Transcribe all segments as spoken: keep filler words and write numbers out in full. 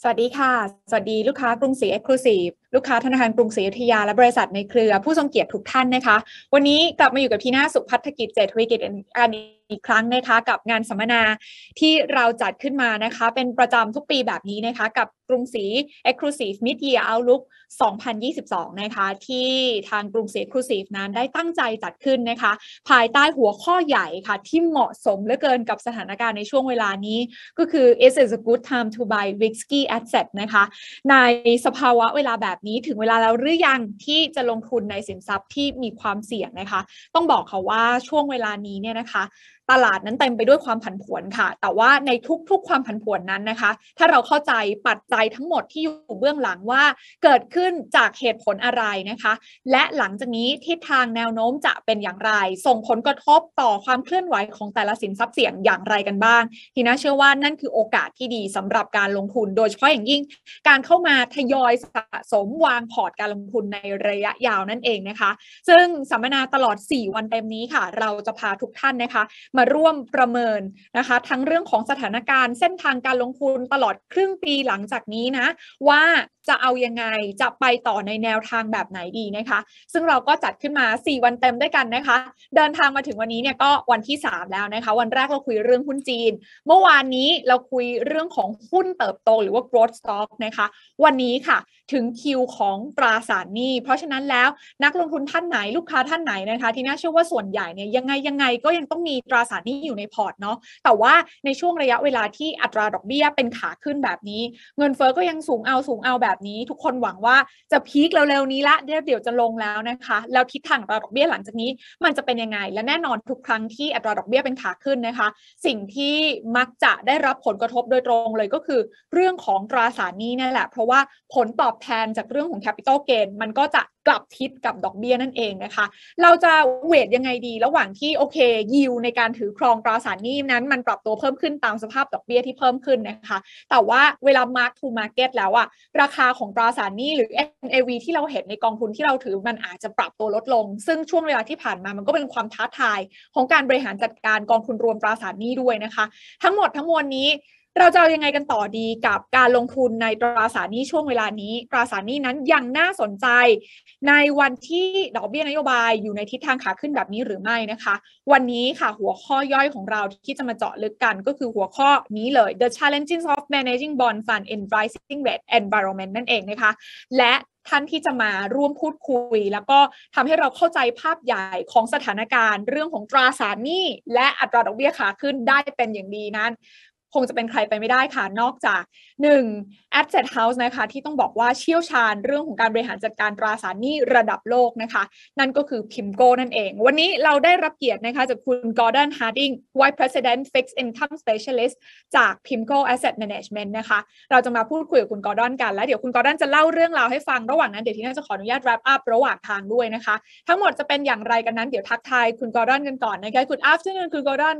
สวัสดีค่ะสวัสดีลูกค้ากรุงศรี Exclusive ลูกค้าธนาคารกรุงศรีอยุธยาและบริษัทในเครือผู้ทรงเกียรติทุกท่านนะคะวันนี้กลับมาอยู่กับทีน่าสุพัฒกิจเจตวิกิจอันอีกครั้งนะคะกับงานสัมมนาที่เราจัดขึ้นมานะคะเป็นประจำทุกปีแบบนี้นะคะกับกรุงศรี Exclusive Mid Year Outlook สองพันยี่สิบสองนะคะที่ทางกรุงศรี Exclusive นั้นได้ตั้งใจจัดขึ้นนะคะภายใต้หัวข้อใหญ่ค่ะที่เหมาะสมเหลือเกินกับสถานการณ์ในช่วงเวลานี้ก็คือ It is a good time to buy risky asset นะคะในสภาวะเวลาแบบนี้ถึงเวลาแล้วหรือยังที่จะลงทุนในสินทรัพย์ที่มีความเสี่ยงนะคะต้องบอกค่ะว่าช่วงเวลานี้เนี่ยนะคะตลาดนั้นเต็มไปด้วยความผันผวนค่ะแต่ว่าในทุกๆความผันผวนนั้นนะคะถ้าเราเข้าใจปัจจัยทั้งหมดที่อยู่เบื้องหลังว่าเกิดขึ้นจากเหตุผลอะไรนะคะและหลังจากนี้ทิศทางแนวโน้มจะเป็นอย่างไรส่งผลกระทบต่อความเคลื่อนไหวของแต่ละสินทรัพย์เสี่ยงอย่างไรกันบ้างทีน่าเชื่อว่านั่นคือโอกาสที่ดีสำหรับการลงทุนโดยเฉพาะอย่างยิ่งการเข้ามาทยอยสะสมวางพอร์ตการลงทุนในระยะยาวนั่นเองนะคะซึ่งสัมมนาตลอดสี่วันเต็มนี้ค่ะเราจะพาทุกท่านนะคะมาร่วมประเมินนะคะทั้งเรื่องของสถานการณ์เส้นทางการลงทุนตลอดครึ่งปีหลังจากนี้นะว่าจะเอายังไงจะไปต่อในแนวทางแบบไหนดีนะคะซึ่งเราก็จัดขึ้นมาสี่วันเต็มด้วยกันนะคะเดินทางมาถึงวันนี้เนี่ยก็วันที่สามแล้วนะคะวันแรกเราคุยเรื่องหุ้นจีนเมื่อวานนี้เราคุยเรื่องของหุ้นเติบโตหรือว่า growth stock นะคะวันนี้ค่ะถึงคิวของตราสารหนี้เพราะฉะนั้นแล้วนักลงทุนท่านไหนลูกค้าท่านไหนนะคะที่น่าเชื่อว่าส่วนใหญ่เนี่ยยังไงยังไงก็ยังต้องมีตราสารหนี้อยู่ในพอร์ตเนาะแต่ว่าในช่วงระยะเวลาที่อัตราดอกเบี้ยเป็นขาขึ้นแบบนี้เงินเฟ้อก็ยังสูงเอาสูงเอาแบบนี้ทุกคนหวังว่าจะพีคเร็วๆนี้ละเดี๋ยวเดี๋ยวจะลงแล้วนะคะแล้วทิศทางอัตราดอกเบี้ยหลังจากนี้มันจะเป็นยังไงและแน่นอนทุกครั้งที่อัตราดอกเบี้ยเป็นขาขึ้นนะคะสิ่งที่มักจะได้รับผลกระทบโดยตรงเลยก็คือเรื่องของตราสารหนี้นั่นแหละเพราะว่าผลตอบแทนจากเรื่องของ capital gain มันก็จะกลับทิศกับดอกเบี้ยนั่นเองนะคะเราจะเวทยังไงดีระหว่างที่โอเคยิวในการถือครองตราสารหนี้นั้นมันปรับตัวเพิ่มขึ้นตามสภาพดอกเบี้ยที่เพิ่มขึ้นนะคะแต่ว่าเวลา mark to market แล้วอะราคาของตราสารหนี้หรือ เอ็น เอ วี ที่เราเห็นในกองทุนที่เราถือมันอาจจะปรับตัวลดลงซึ่งช่วงเวลาที่ผ่านมามันก็เป็นความท้าทายของการบริหารจัดการกองทุนรวมตราสารหนี้ด้วยนะคะทั้งหมดทั้งมวลนี้เราจะยังไงกันต่อดีกับการลงทุนในตราสารหนี้ช่วงเวลานี้ตราสารหนี้นั้นยังน่าสนใจในวันที่ดอกเบี้ยนโยบายอยู่ในทิศทางขาขึ้นแบบนี้หรือไม่นะคะวันนี้ค่ะหัวข้อย่อยของเราที่จะมาเจาะลึกกันก็คือหัวข้อนี้เลย The Challenges of Managing Bond Fund in Rising Rate Environment นั่นเองนะคะและท่านที่จะมาร่วมพูดคุยแล้วก็ทำให้เราเข้าใจภาพใหญ่ของสถานการณ์เรื่องของตราสารหนี้และอัตราดอกเบี้ยขาขึ้นได้เป็นอย่างดีนั้นคงจะเป็นใครไปไม่ได้ค่ะนอกจากหนึ่ง Asset House นะคะที่ต้องบอกว่าเชี่ยวชาญเรื่องของการบริหารจัดการตราสารหนี้ระดับโลกนะคะนั่นก็คือ พี ไอ เอ็ม โอ นั่นเองวันนี้เราได้รับเกียรตินะคะจากคุณ Gordon Harding Vice President Fixed Income Specialist จาก พี ไอ เอ็ม โอ Asset Management นะคะเราจะมาพูดคุยกับคุณ Gordon กันแล้วเดี๋ยวคุณ Gordon จะเล่าเรื่องราวให้ฟังระหว่างนั้นเดี๋ยวที่น่าจะขออนุญาต wrap up ระหว่างทางด้วยนะคะทั้งหมดจะเป็นอย่างไรกันนั้นเดี๋ยวทักทายคุณ Gordon กันก่อนนะคะ Good afternoon คุณ Gordon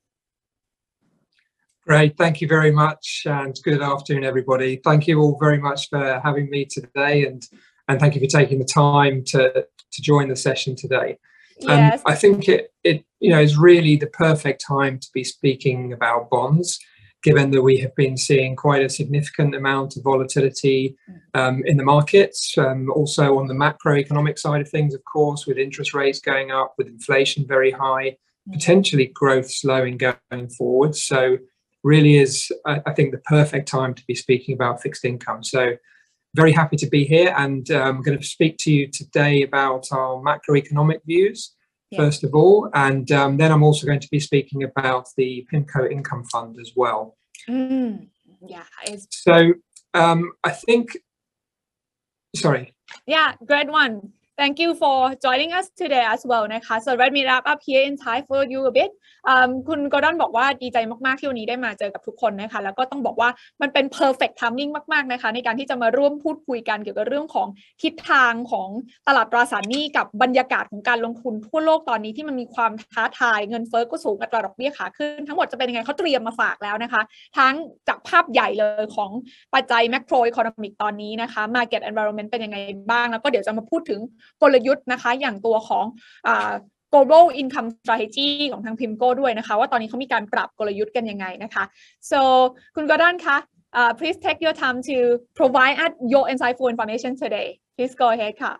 Great, thank you very much, and good afternoon, everybody. Thank you all very much for having me today, and and thank you for taking the time to to join the session today. Yes. Um, I think it it you know is really the perfect time to be speaking about bonds, given that we have been seeing quite a significant amount of volatility um, in the markets, um, also on the macroeconomic side of things, of course, with interest rates going up, with inflation very high, potentially growth slowing going forward. So really is, I think, the perfect time to be speaking about fixed income. So very happy to be here, and I'm going to speak to you today about our macroeconomic views, yeah. first of all, and um, then I'm also going to be speaking about the PIMCO Income Fund as well. Mm, yeah. It's... So um, I think, sorry. Yeah, great one. Thank you for joining us today as well นะคะ So let me wrap up here in Thai for you a bit คุณกอร์ดอนบอกว่าดีใจมากๆที่วันนี้ได้มาเจอกับทุกคนนะคะแล้วก็ต้องบอกว่ามันเป็น perfect timing มากๆนะคะในการที่จะมาร่วมพูดคุยกันเกี่ยวกับเรื่องของทิศทางของตลาดตราสารหนี้กับบรรยากาศของการลงทุนทั่วโลกตอนนี้ที่มันมีความท้าทายเงินเฟ้อก็สูงอัตราดอกเบี้ยขาขึ้นทั้งหมดจะเป็นยังไงเขาเตรียมมาฝากแล้วนะคะทั้งจากภาพใหญ่เลยของปัจจัย macro economic ตอนนี้นะคะ market environment เป็นยังไงบ้างแล้วก็เดี๋ยวจะมาพูดถึงกลยุทธ์นะคะอย่างตัวของอ่า global income strategy ของทาง พี ไอ เอ็ม โอ ด้วยนะคะว่าตอนนี้เขามีการปรับกลยุทธ์กันยังไงนะคะ so คุณกอร์ดอนคะ uh, please take your time to provide us your insightful information today. Please go ahead, Ka.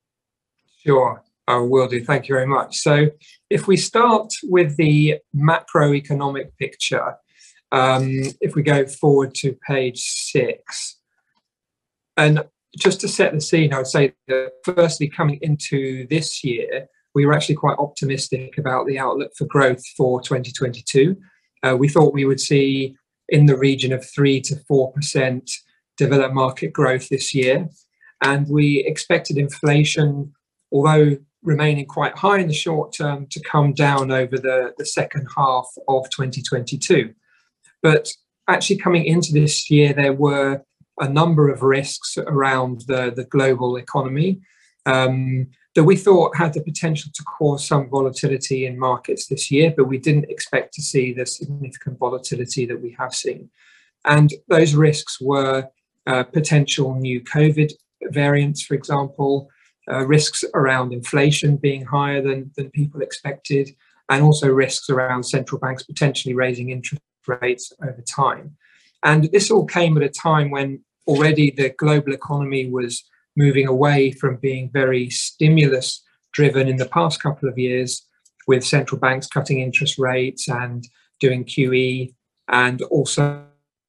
Sure, I will do. Thank you very much. So if we start with the macroeconomic picture, um, if we go forward to page six, and just to set the scene, I would say that firstly, coming into this year, we were actually quite optimistic about the outlook for growth for twenty twenty-two. Uh, we thought we would see in the region of three to four percent developed market growth this year. And we expected inflation, although remaining quite high in the short term, to come down over the, the second half of twenty twenty-two. But actually coming into this year, there were a number of risks around the, the global economy um, that we thought had the potential to cause some volatility in markets this year, but we didn't expect to see the significant volatility that we have seen. And those risks were uh, potential new COVID variants, for example, uh, risks around inflation being higher than, than people expected, and also risks around central banks potentially raising interest rates over time. And this all came at a time when already the global economy was moving away from being very stimulus driven in the past couple of years, with central banks cutting interest rates and doing Q E, and also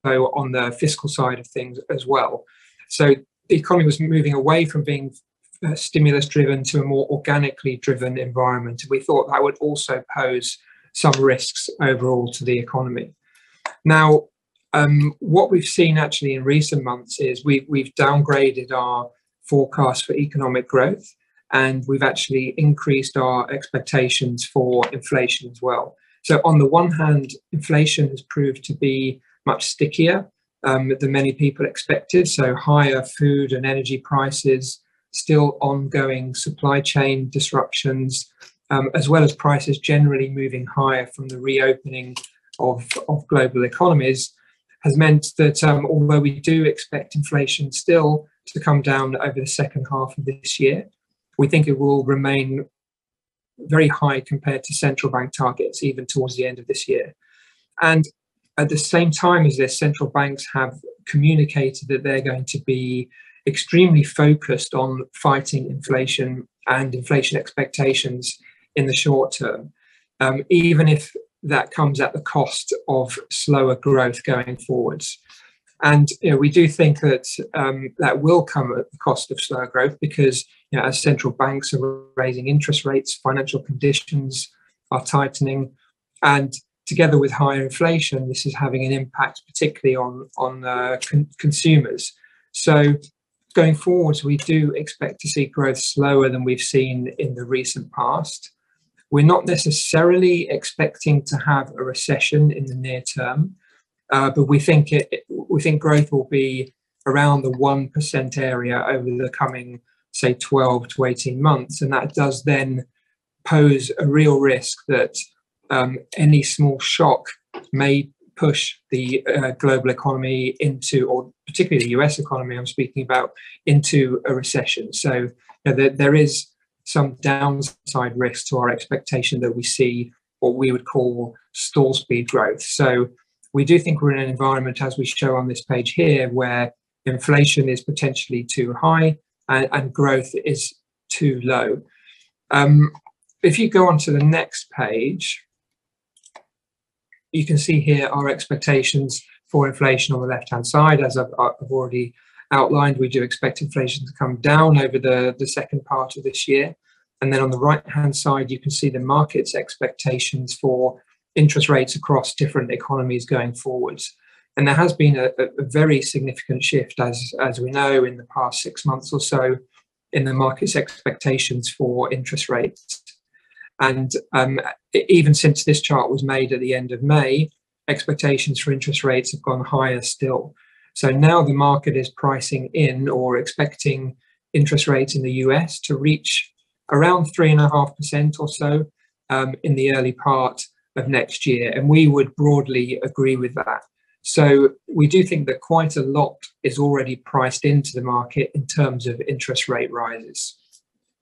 on the fiscal side of things as well. So the economy was moving away from being uh, stimulus driven to a more organically driven environment. We thought that would also pose some risks overall to the economy. Now, um, what we've seen actually in recent months is we, we've downgraded our forecast for economic growth, and we've actually increased our expectations for inflation as well. So on the one hand, inflation has proved to be much stickier um, than many people expected. So higher food and energy prices, still ongoing supply chain disruptions, um, as well as prices generally moving higher from the reopening of, of global economies, has meant that um, although we do expect inflation still to come down over the second half of this year, we think it will remain very high compared to central bank targets, even towards the end of this year. And at the same time as this, central banks have communicated that they're going to be extremely focused on fighting inflation and inflation expectations in the short term, um, even if that comes at the cost of slower growth going forwards. And you know, we do think that um, that will come at the cost of slower growth because, you know, as central banks are raising interest rates, financial conditions are tightening, and together with higher inflation, this is having an impact particularly on, on uh, con- consumers. So going forwards, we do expect to see growth slower than we've seen in the recent past. We're not necessarily expecting to have a recession in the near term, uh, but we think it, we think growth will be around the one percent area over the coming, say, twelve to eighteen months, and that does then pose a real risk that um, any small shock may push the uh, global economy into, or particularly the U S economy I'm speaking about, into a recession. So you know, there, there is some downside risk to our expectation that we see what we would call stall speed growth. So we do think we're in an environment, as we show on this page here, where inflation is potentially too high and, and growth is too low. Um, if you go on to the next page, you can see here our expectations for inflation on the left-hand side. As I've, I've already outlined, we do expect inflation to come down over the, the second part of this year. And then on the right-hand side, you can see the market's expectations for interest rates across different economies going forwards. And there has been a, a very significant shift, as, as we know, in the past six months or so, in the market's expectations for interest rates. And um, even since this chart was made at the end of May, expectations for interest rates have gone higher still. So now the market is pricing in or expecting interest rates in the U S to reach around three and a half percent or so um, in the early part of next year. And we would broadly agree with that. So we do think that quite a lot is already priced into the market in terms of interest rate rises.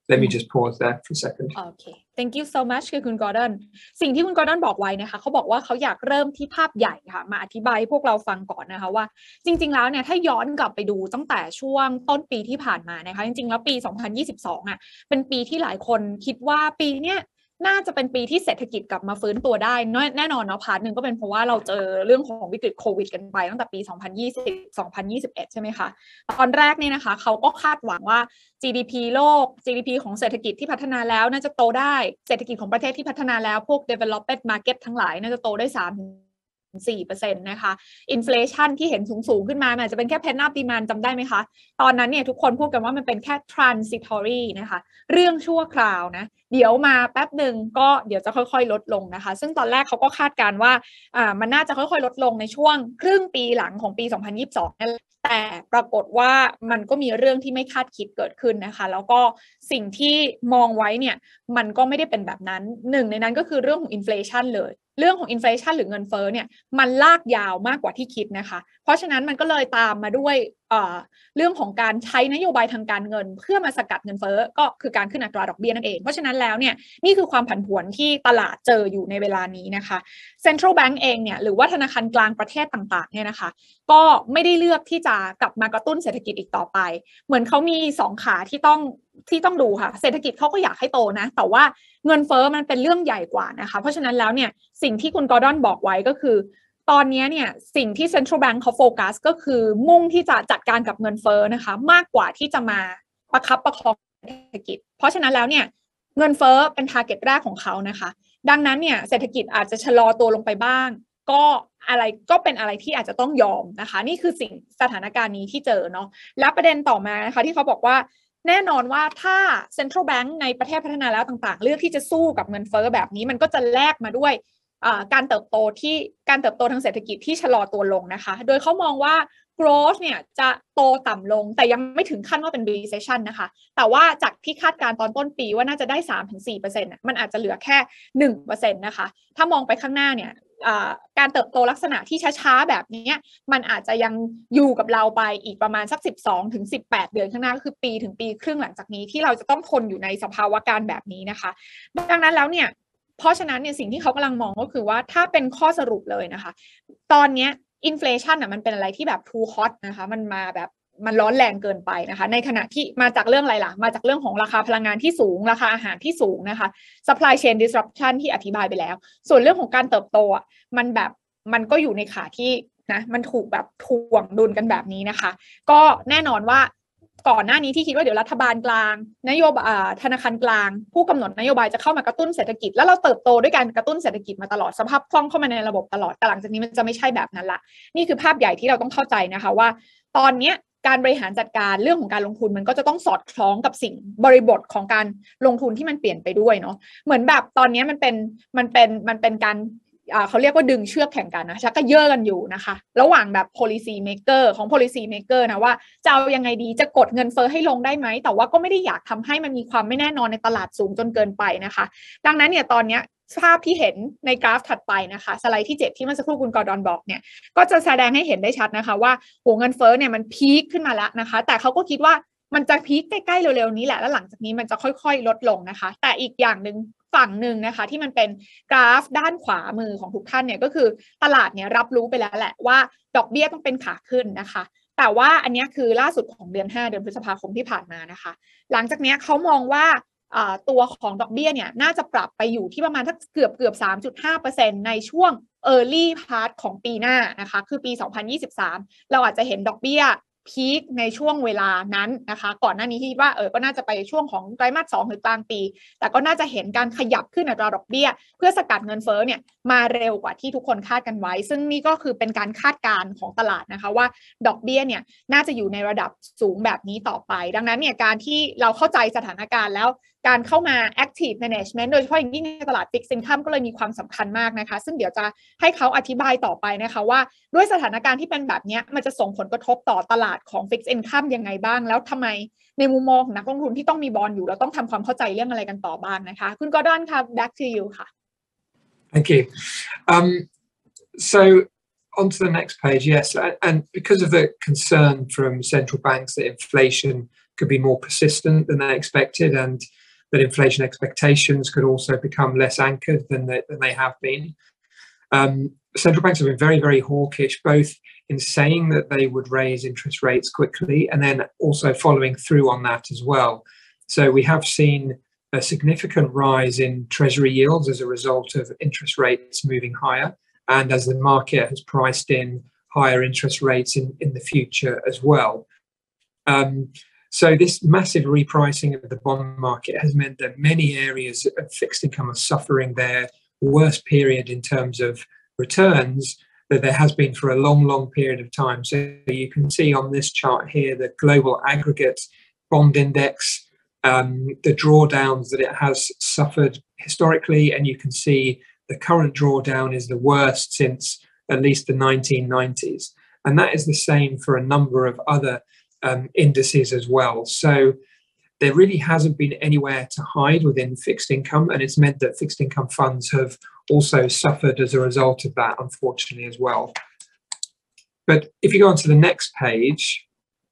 let me just pause there for a second. Okay, thank you so much คือคุณกอร์ดอนสิ่งที่คุณกอร์ดอนบอกไว้นะคะเขาบอกว่าเขาอยากเริ่มที่ภาพใหญ่ค่ะมาอธิบายให้พวกเราฟังก่อนนะคะว่าจริงๆแล้วเนี่ยถ้าย้อนกลับไปดูตั้งแต่ช่วงต้นปีที่ผ่านมานะคะจริงๆแล้วปีสองพันยี่สิบสองอ่ะเป็นปีที่หลายคนคิดว่าปีเนี้ยน่าจะเป็นปีที่เศรษฐกิจกลับมาฟื้นตัวได้แน่นอนเนาะพาร์ทนึงก็เป็นเพราะว่าเราเจอเรื่องของวิกฤตโควิดกันไปตั้งแต่ปีสองพันยี่สิบ สองพันยี่สิบเอ็ดใช่ไหมคะตอนแรกเนี่ยนะคะเขาก็คาดหวังว่า จี ดี พี โลก จี ดี พี ของเศรษฐกิจที่พัฒนาแล้วน่าจะโตได้เศรษฐกิจของประเทศที่พัฒนาแล้วพวก developed market ทั้งหลายน่าจะโตได้ สามถึงสี่เปอร์เซ็นต์ นะคะอินฟลชันที่เห็นสูงๆขึ้นมาอาจจะเป็นแค่ pent up demand จำได้ไหมคะตอนนั้นเนี่ยทุกคนพูดกันว่ามันเป็นแค่ transitory นะคะเรื่องชั่วคราวนะเดี๋ยวมาแป๊บหนึ่งก็เดี๋ยวจะค่อยๆลดลงนะคะซึ่งตอนแรกเขาก็คาดการณ์ว่าอ่ามันน่าจะค่อยๆลดลงในช่วงครึ่งปีหลังของปีสองพันยี่สิบสองนั่นแหละแต่ปรากฏว่ามันก็มีเรื่องที่ไม่คาดคิดเกิดขึ้นนะคะแล้วก็สิ่งที่มองไว้เนี่ยมันก็ไม่ได้เป็นแบบนั้นหนึ่งในนั้นก็คือเรื่องของอินฟลชันเลยเรื่องของอินฟลชันหรือเงินเฟ้อเนี่ยมันลากยาวมากกว่าที่คิดนะคะเพราะฉะนั้นมันก็เลยตามมาด้วยเอ่อเรื่องของการใช้นโยบายทางการเงินเพื่อมาสกัดเงินเฟ้อก็คือการขึ้นอัตราดอกเบี้ยนั่นเองเพราะฉะนั้นแล้วเนี่ยนี่คือความผันผวนที่ตลาดเจออยู่ในเวลานี้นะคะ Central Bank เองเนี่ยหรือว่าธนาคารกลางประเทศต่างๆเนี่ยนะคะก็ไม่ได้เลือกที่จะกลับมากระตุ้นเศรษฐกิจอีกต่อไปเหมือนเขามีสองขาที่ต้องที่ต้องดูค่ะเศรษฐกิจเขาก็อยากให้โตนะแต่ว่าเงินเฟ้อมันเป็นเรื่องใหญ่กว่านะคะเพราะฉะนั้นแล้วเนี่ยสิ่งที่คุณกอร์ดอนบอกไว้ก็คือตอนนี้เนี่ยสิ่งที่ Central Bank เขาโฟกัสก็คือมุ่งที่จะจัดการกับเงินเฟ้อนะคะมากกว่าที่จะมาประคับประคองเศรษฐกิจเพราะฉะนั้นแล้วเนี่ยเงินเฟ้อเป็น target แรกของเขานะคะดังนั้นเนี่ยเศรษฐกิจอาจจะชะลอตัวลงไปบ้างก็อะไรก็เป็นอะไรที่อาจจะต้องยอมนะคะนี่คือสิ่งสถานการณ์นี้ที่เจอเนาะและประเด็นต่อมานะคะที่เขาบอกว่าแน่นอนว่าถ้า Central Bank ในประเทศพัฒนาแล้วต่างๆเลือกที่จะสู้กับเงินเฟ้อแบบนี้มันก็จะแลกมาด้วยการเติบโตที่การเติบโตทางเศรษฐกิจที่ชะลอตัวลงนะคะโดยเขามองว่า growth เนี่ยจะโตต่ำลงแต่ยังไม่ถึงขั้นว่าเป็น recession นะคะแต่ว่าจากที่คาดการตอนต้นปีว่าน่าจะได้ สามถึงสี่เปอร์เซ็นต์ มันอาจจะเหลือแค่ หนึ่งเปอร์เซ็นต์ นะคะถ้ามองไปข้างหน้าเนี่ยการเติบโตลักษณะที่ช้าๆแบบนี้มันอาจจะยังอยู่กับเราไปอีกประมาณสัก สิบสองถึงสิบแปด เดือนข้างหน้าก็คือปีถึงปีครึ่งหลังจากนี้ที่เราจะต้องทนอยู่ในสภาวะการแบบนี้นะคะดังนั้นแล้วเนี่ยเพราะฉะนั้นเนี่ยสิ่งที่เขากำลังมองก็คือว่าถ้าเป็นข้อสรุปเลยนะคะตอนนี้อินฟลชันอ่ะมันเป็นอะไรที่แบบ too hot นะคะมันมาแบบมันร้อนแรงเกินไปนะคะในขณะที่มาจากเรื่องอะไรล่ะมาจากเรื่องของราคาพลังงานที่สูงราคาอาหารที่สูงนะคะ supply chain disruption ที่อธิบายไปแล้วส่วนเรื่องของการเติบโตอ่ะมันแบบมันก็อยู่ในขาที่นะมันถูกแบบถ่วงดุลกันแบบนี้นะคะก็แน่นอนว่าก่อนหน้านี้ที่คิดว่าเดี๋ยวรัฐบาลกลางนโยบายธนาคารกลางผู้กำหนดนโยบายจะเข้ามากระตุ้นเศรษฐกิจแล้วเราเติบโตด้วยการกระตุ้นเศรษฐกิจมาตลอดสภาพคล่องเข้ามาในระบบตลอดแต่หลังจากนี้มันจะไม่ใช่แบบนั้นละนี่คือภาพใหญ่ที่เราต้องเข้าใจนะคะว่าตอนนี้การบริหารจัดการเรื่องของการลงทุนมันก็จะต้องสอดคล้องกับสิ่งบริบทของการลงทุนที่มันเปลี่ยนไปด้วยเนาะเหมือนแบบตอนนี้มันเป็นมันเป็นมันเป็นการเขาเรียกว่าดึงเชือกแข่งกันนะชักกระเยาะกันอยู่นะคะระหว่างแบบ policy maker ของ policy maker นะว่าจะเอายังไงดีจะกดเงินเฟ้อให้ลงได้ไหมแต่ว่าก็ไม่ได้อยากทำให้มันมีความไม่แน่นอนในตลาดสูงจนเกินไปนะคะดังนั้นเนี่ยตอนนี้ภาพที่เห็นในกราฟถัดไปนะคะสไลด์ที่เจ็ดที่เมื่อสักครู่คุณกอร์ดอนบอกเนี่ยก็จะแสดงให้เห็นได้ชัดนะคะว่าหัวเงินเฟ้อเนี่ยมันพีคขึ้นมาแล้วนะคะแต่เขาก็คิดว่ามันจะพีคใกล้ๆเร็วๆนี้แหละแล้วหลังจากนี้มันจะค่อยๆลดลงนะคะแต่อีกอย่างนึงฝั่งหนึ่งนะคะที่มันเป็นกราฟด้านขวามือของทุกท่านเนี่ยก็คือตลาดเนี่ยรับรู้ไปแล้วแหละว่าดอกเบี้ยต้องเป็นขาขึ้นนะคะแต่ว่าอันนี้คือล่าสุดของเดือนห้าเดือนพฤษภาคมที่ผ่านมานะคะหลังจากนี้เขามองว่าตัวของดอกเบี้ยเนี่ยน่าจะปรับไปอยู่ที่ประมาณทักเกือบเกือบ สามจุดห้าเปอร์เซ็นต์ ในช่วง early part ของปีหน้านะคะคือปีสองพันยี่สิบสามเราอาจจะเห็นดอกเบี้ยพีคในช่วงเวลานั้นนะคะก่อนหน้านี้ที่ว่าเออก็น่าจะไปช่วงของไตรมาสสองหรือกลางปีแต่ก็น่าจะเห็นการขยับขึ้นอัตราดอกเบี้ยเพื่อสกัดเงินเฟ้อเนี่ยมาเร็วกว่าที่ทุกคนคาดกันไว้ซึ่งนี่ก็คือเป็นการคาดการณ์ของตลาดนะคะว่าดอกเบี้ยเนี่ยน่าจะอยู่ในระดับสูงแบบนี้ต่อไปดังนั้นเนี่ยการที่เราเข้าใจสถานการณ์แล้วการเข้ามา active management โดยเฉพาะอย่างยิ่งในตลาด fixed income ก็เลยมีความสำคัญมากนะคะซึ่งเดี๋ยวจะให้เขาอธิบายต่อไปนะคะว่าด้วยสถานการณ์ที่เป็นแบบนี้มันจะส่งผลกระทบต่อตลาดของ fixed income ยังไงบ้างแล้วทำไมในมุมมองของนักลงทุนที่ต้องมีบอนด์อยู่เราต้องทำความเข้าใจเรื่องอะไรกันต่อบ้างนะคะคุณกอร์ดอนค่ะ back to you ค่ะ Thank you. Um, so on to the next page, yes, and because of the concern from central banks that inflation could be more persistent than they expected, and that inflation expectations could also become less anchored than they, than they have been. Um, central banks have been very, very hawkish, both in saying that they would raise interest rates quickly and then also following through on that as well. So we have seen a significant rise in treasury yields as a result of interest rates moving higher, and as the market has priced in higher interest rates in, in the future as well. Um, so this massive repricing of the bond market has meant that many areas of fixed income are suffering their worst period in terms of returns that there has been for a long, long period of time. So you can see on this chart here the global aggregate bond index, um, the drawdowns that it has suffered historically, and you can see the current drawdown is the worst since at least the nineteen nineties. And that is the same for a number of other um, indices as well. So there really hasn't been anywhere to hide within fixed income, and it's meant that fixed income funds have also suffered as a result of that, unfortunately, as well. But if you go on to the next page,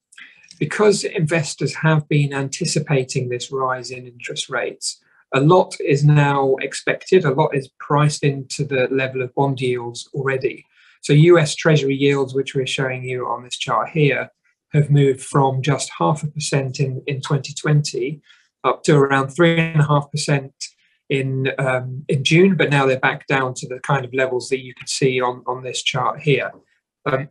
because investors have been anticipating this rise in interest rates, a lot is now expected, a lot is priced into the level of bond yields already. So U S Treasury yields, which we're showing you on this chart here, have moved from just half a percent in, in twenty twenty up to around three and a half percent in um, in June, but now they're back down to the kind of levels that you can see on, on this chart here. Um,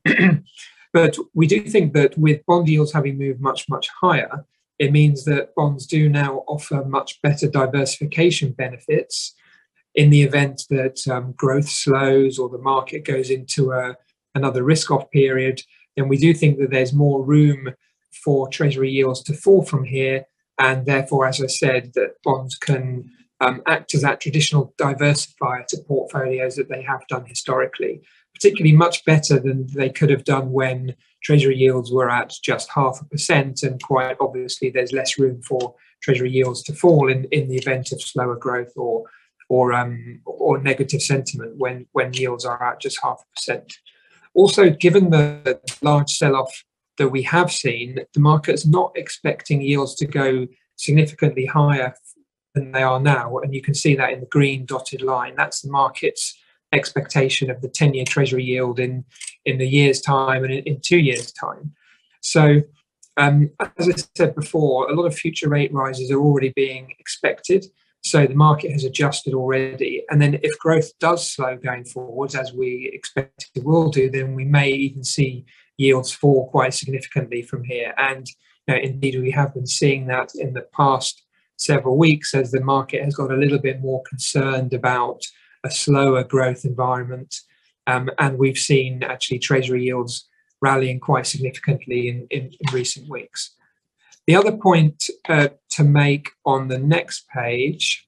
but we do think that with bond yields having moved much, much higher, it means that bonds do now offer much better diversification benefits in the event that um, growth slows or the market goes into a, another risk-off period. Then we do think that there's more room for Treasury yields to fall from here, and therefore, as I said, that bonds can um, act as that traditional diversifier to portfolios that they have done historically, particularly much better than they could have done when Treasury yields were at just half a percent, and quite obviously there's less room for Treasury yields to fall in, in the event of slower growth or or um, or negative sentiment when, when yields are at just half a percent. Also, given the large sell-off that we have seen, the market's not expecting yields to go significantly higher than they are now, and you can see that in the green dotted line. That's the market's expectation of the ten-year Treasury yield in, in a year's time and in, in two years' time. So, um, as I said before, a lot of future rate rises are already being expected. So the market has adjusted already. And then if growth does slow going forwards, as we expect it will do, then we may even see yields fall quite significantly from here. And you know, indeed, we have been seeing that in the past several weeks as the market has got a little bit more concerned about a slower growth environment. Um, and we've seen actually Treasury yields rallying quite significantly in, in, in recent weeks. The other point uh, to make on the next page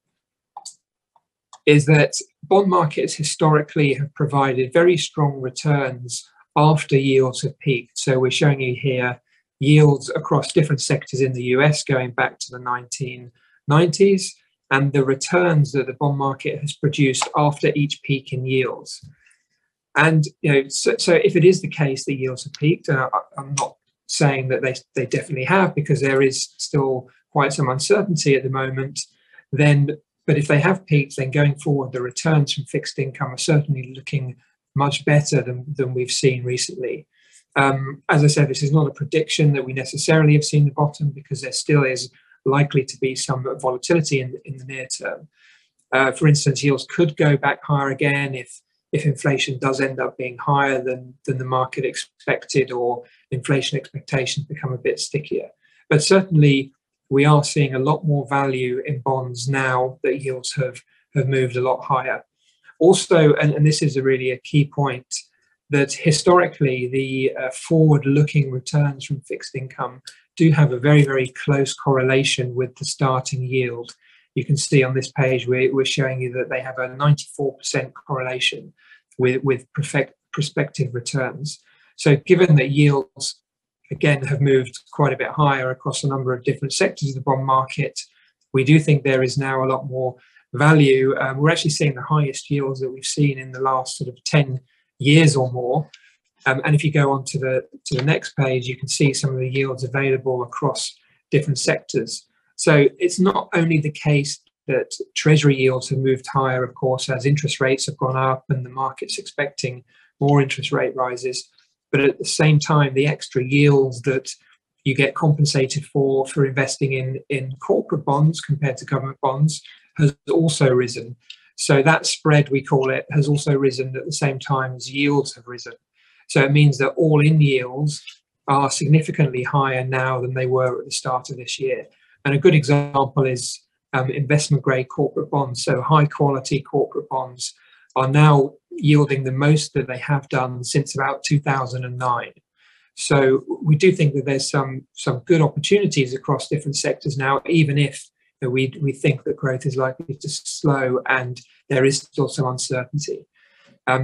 is that bond markets historically have provided very strong returns after yields have peaked. So we're showing you here yields across different sectors in the U S going back to the nineteen nineties and the returns that the bond market has produced after each peak in yields. And you know, so, so if it is the case that yields have peaked, and I, I'm not saying that they, they definitely have, because there is still quite some uncertainty at the moment, then, but if they have peaked, then going forward, the returns from fixed income are certainly looking much better than, than we've seen recently. Um, as I said, this is not a prediction that we necessarily have seen the bottom, because there still is likely to be some volatility in, in the near term. Uh, for instance, yields could go back higher again if if inflation does end up being higher than, than the market expected, or inflation expectations become a bit stickier. But certainly we are seeing a lot more value in bonds now that yields have, have moved a lot higher. Also, and, and this is a really a key point, that historically the uh, forward-looking returns from fixed income do have a very, very close correlation with the starting yield. You can see on this page we're, we're showing you that they have a ninety-four percent correlation with, with perfect, prospective returns. So given that yields, again, have moved quite a bit higher across a number of different sectors of the bond market, we do think there is now a lot more value. Um, we're actually seeing the highest yields that we've seen in the last sort of ten years or more. Um, and if you go on to the to the next page, you can see some of the yields available across different sectors. So it's not only the case that treasury yields have moved higher, of course, as interest rates have gone up and the market's expecting more interest rate rises, but at the same time, the extra yields that you get compensated for for investing in, in corporate bonds compared to government bonds has also risen. So that spread, we call it, has also risen at the same time as yields have risen. So it means that all-in yields are significantly higher now than they were at the start of this year. And a good example is um, investment-grade corporate bonds. So high-quality corporate bonds are now yielding the most that they have done since about two thousand nine. So we do think that there's some some good opportunities across different sectors now, even if you know, we we think that growth is likely to slow and there is still some uncertainty. Um,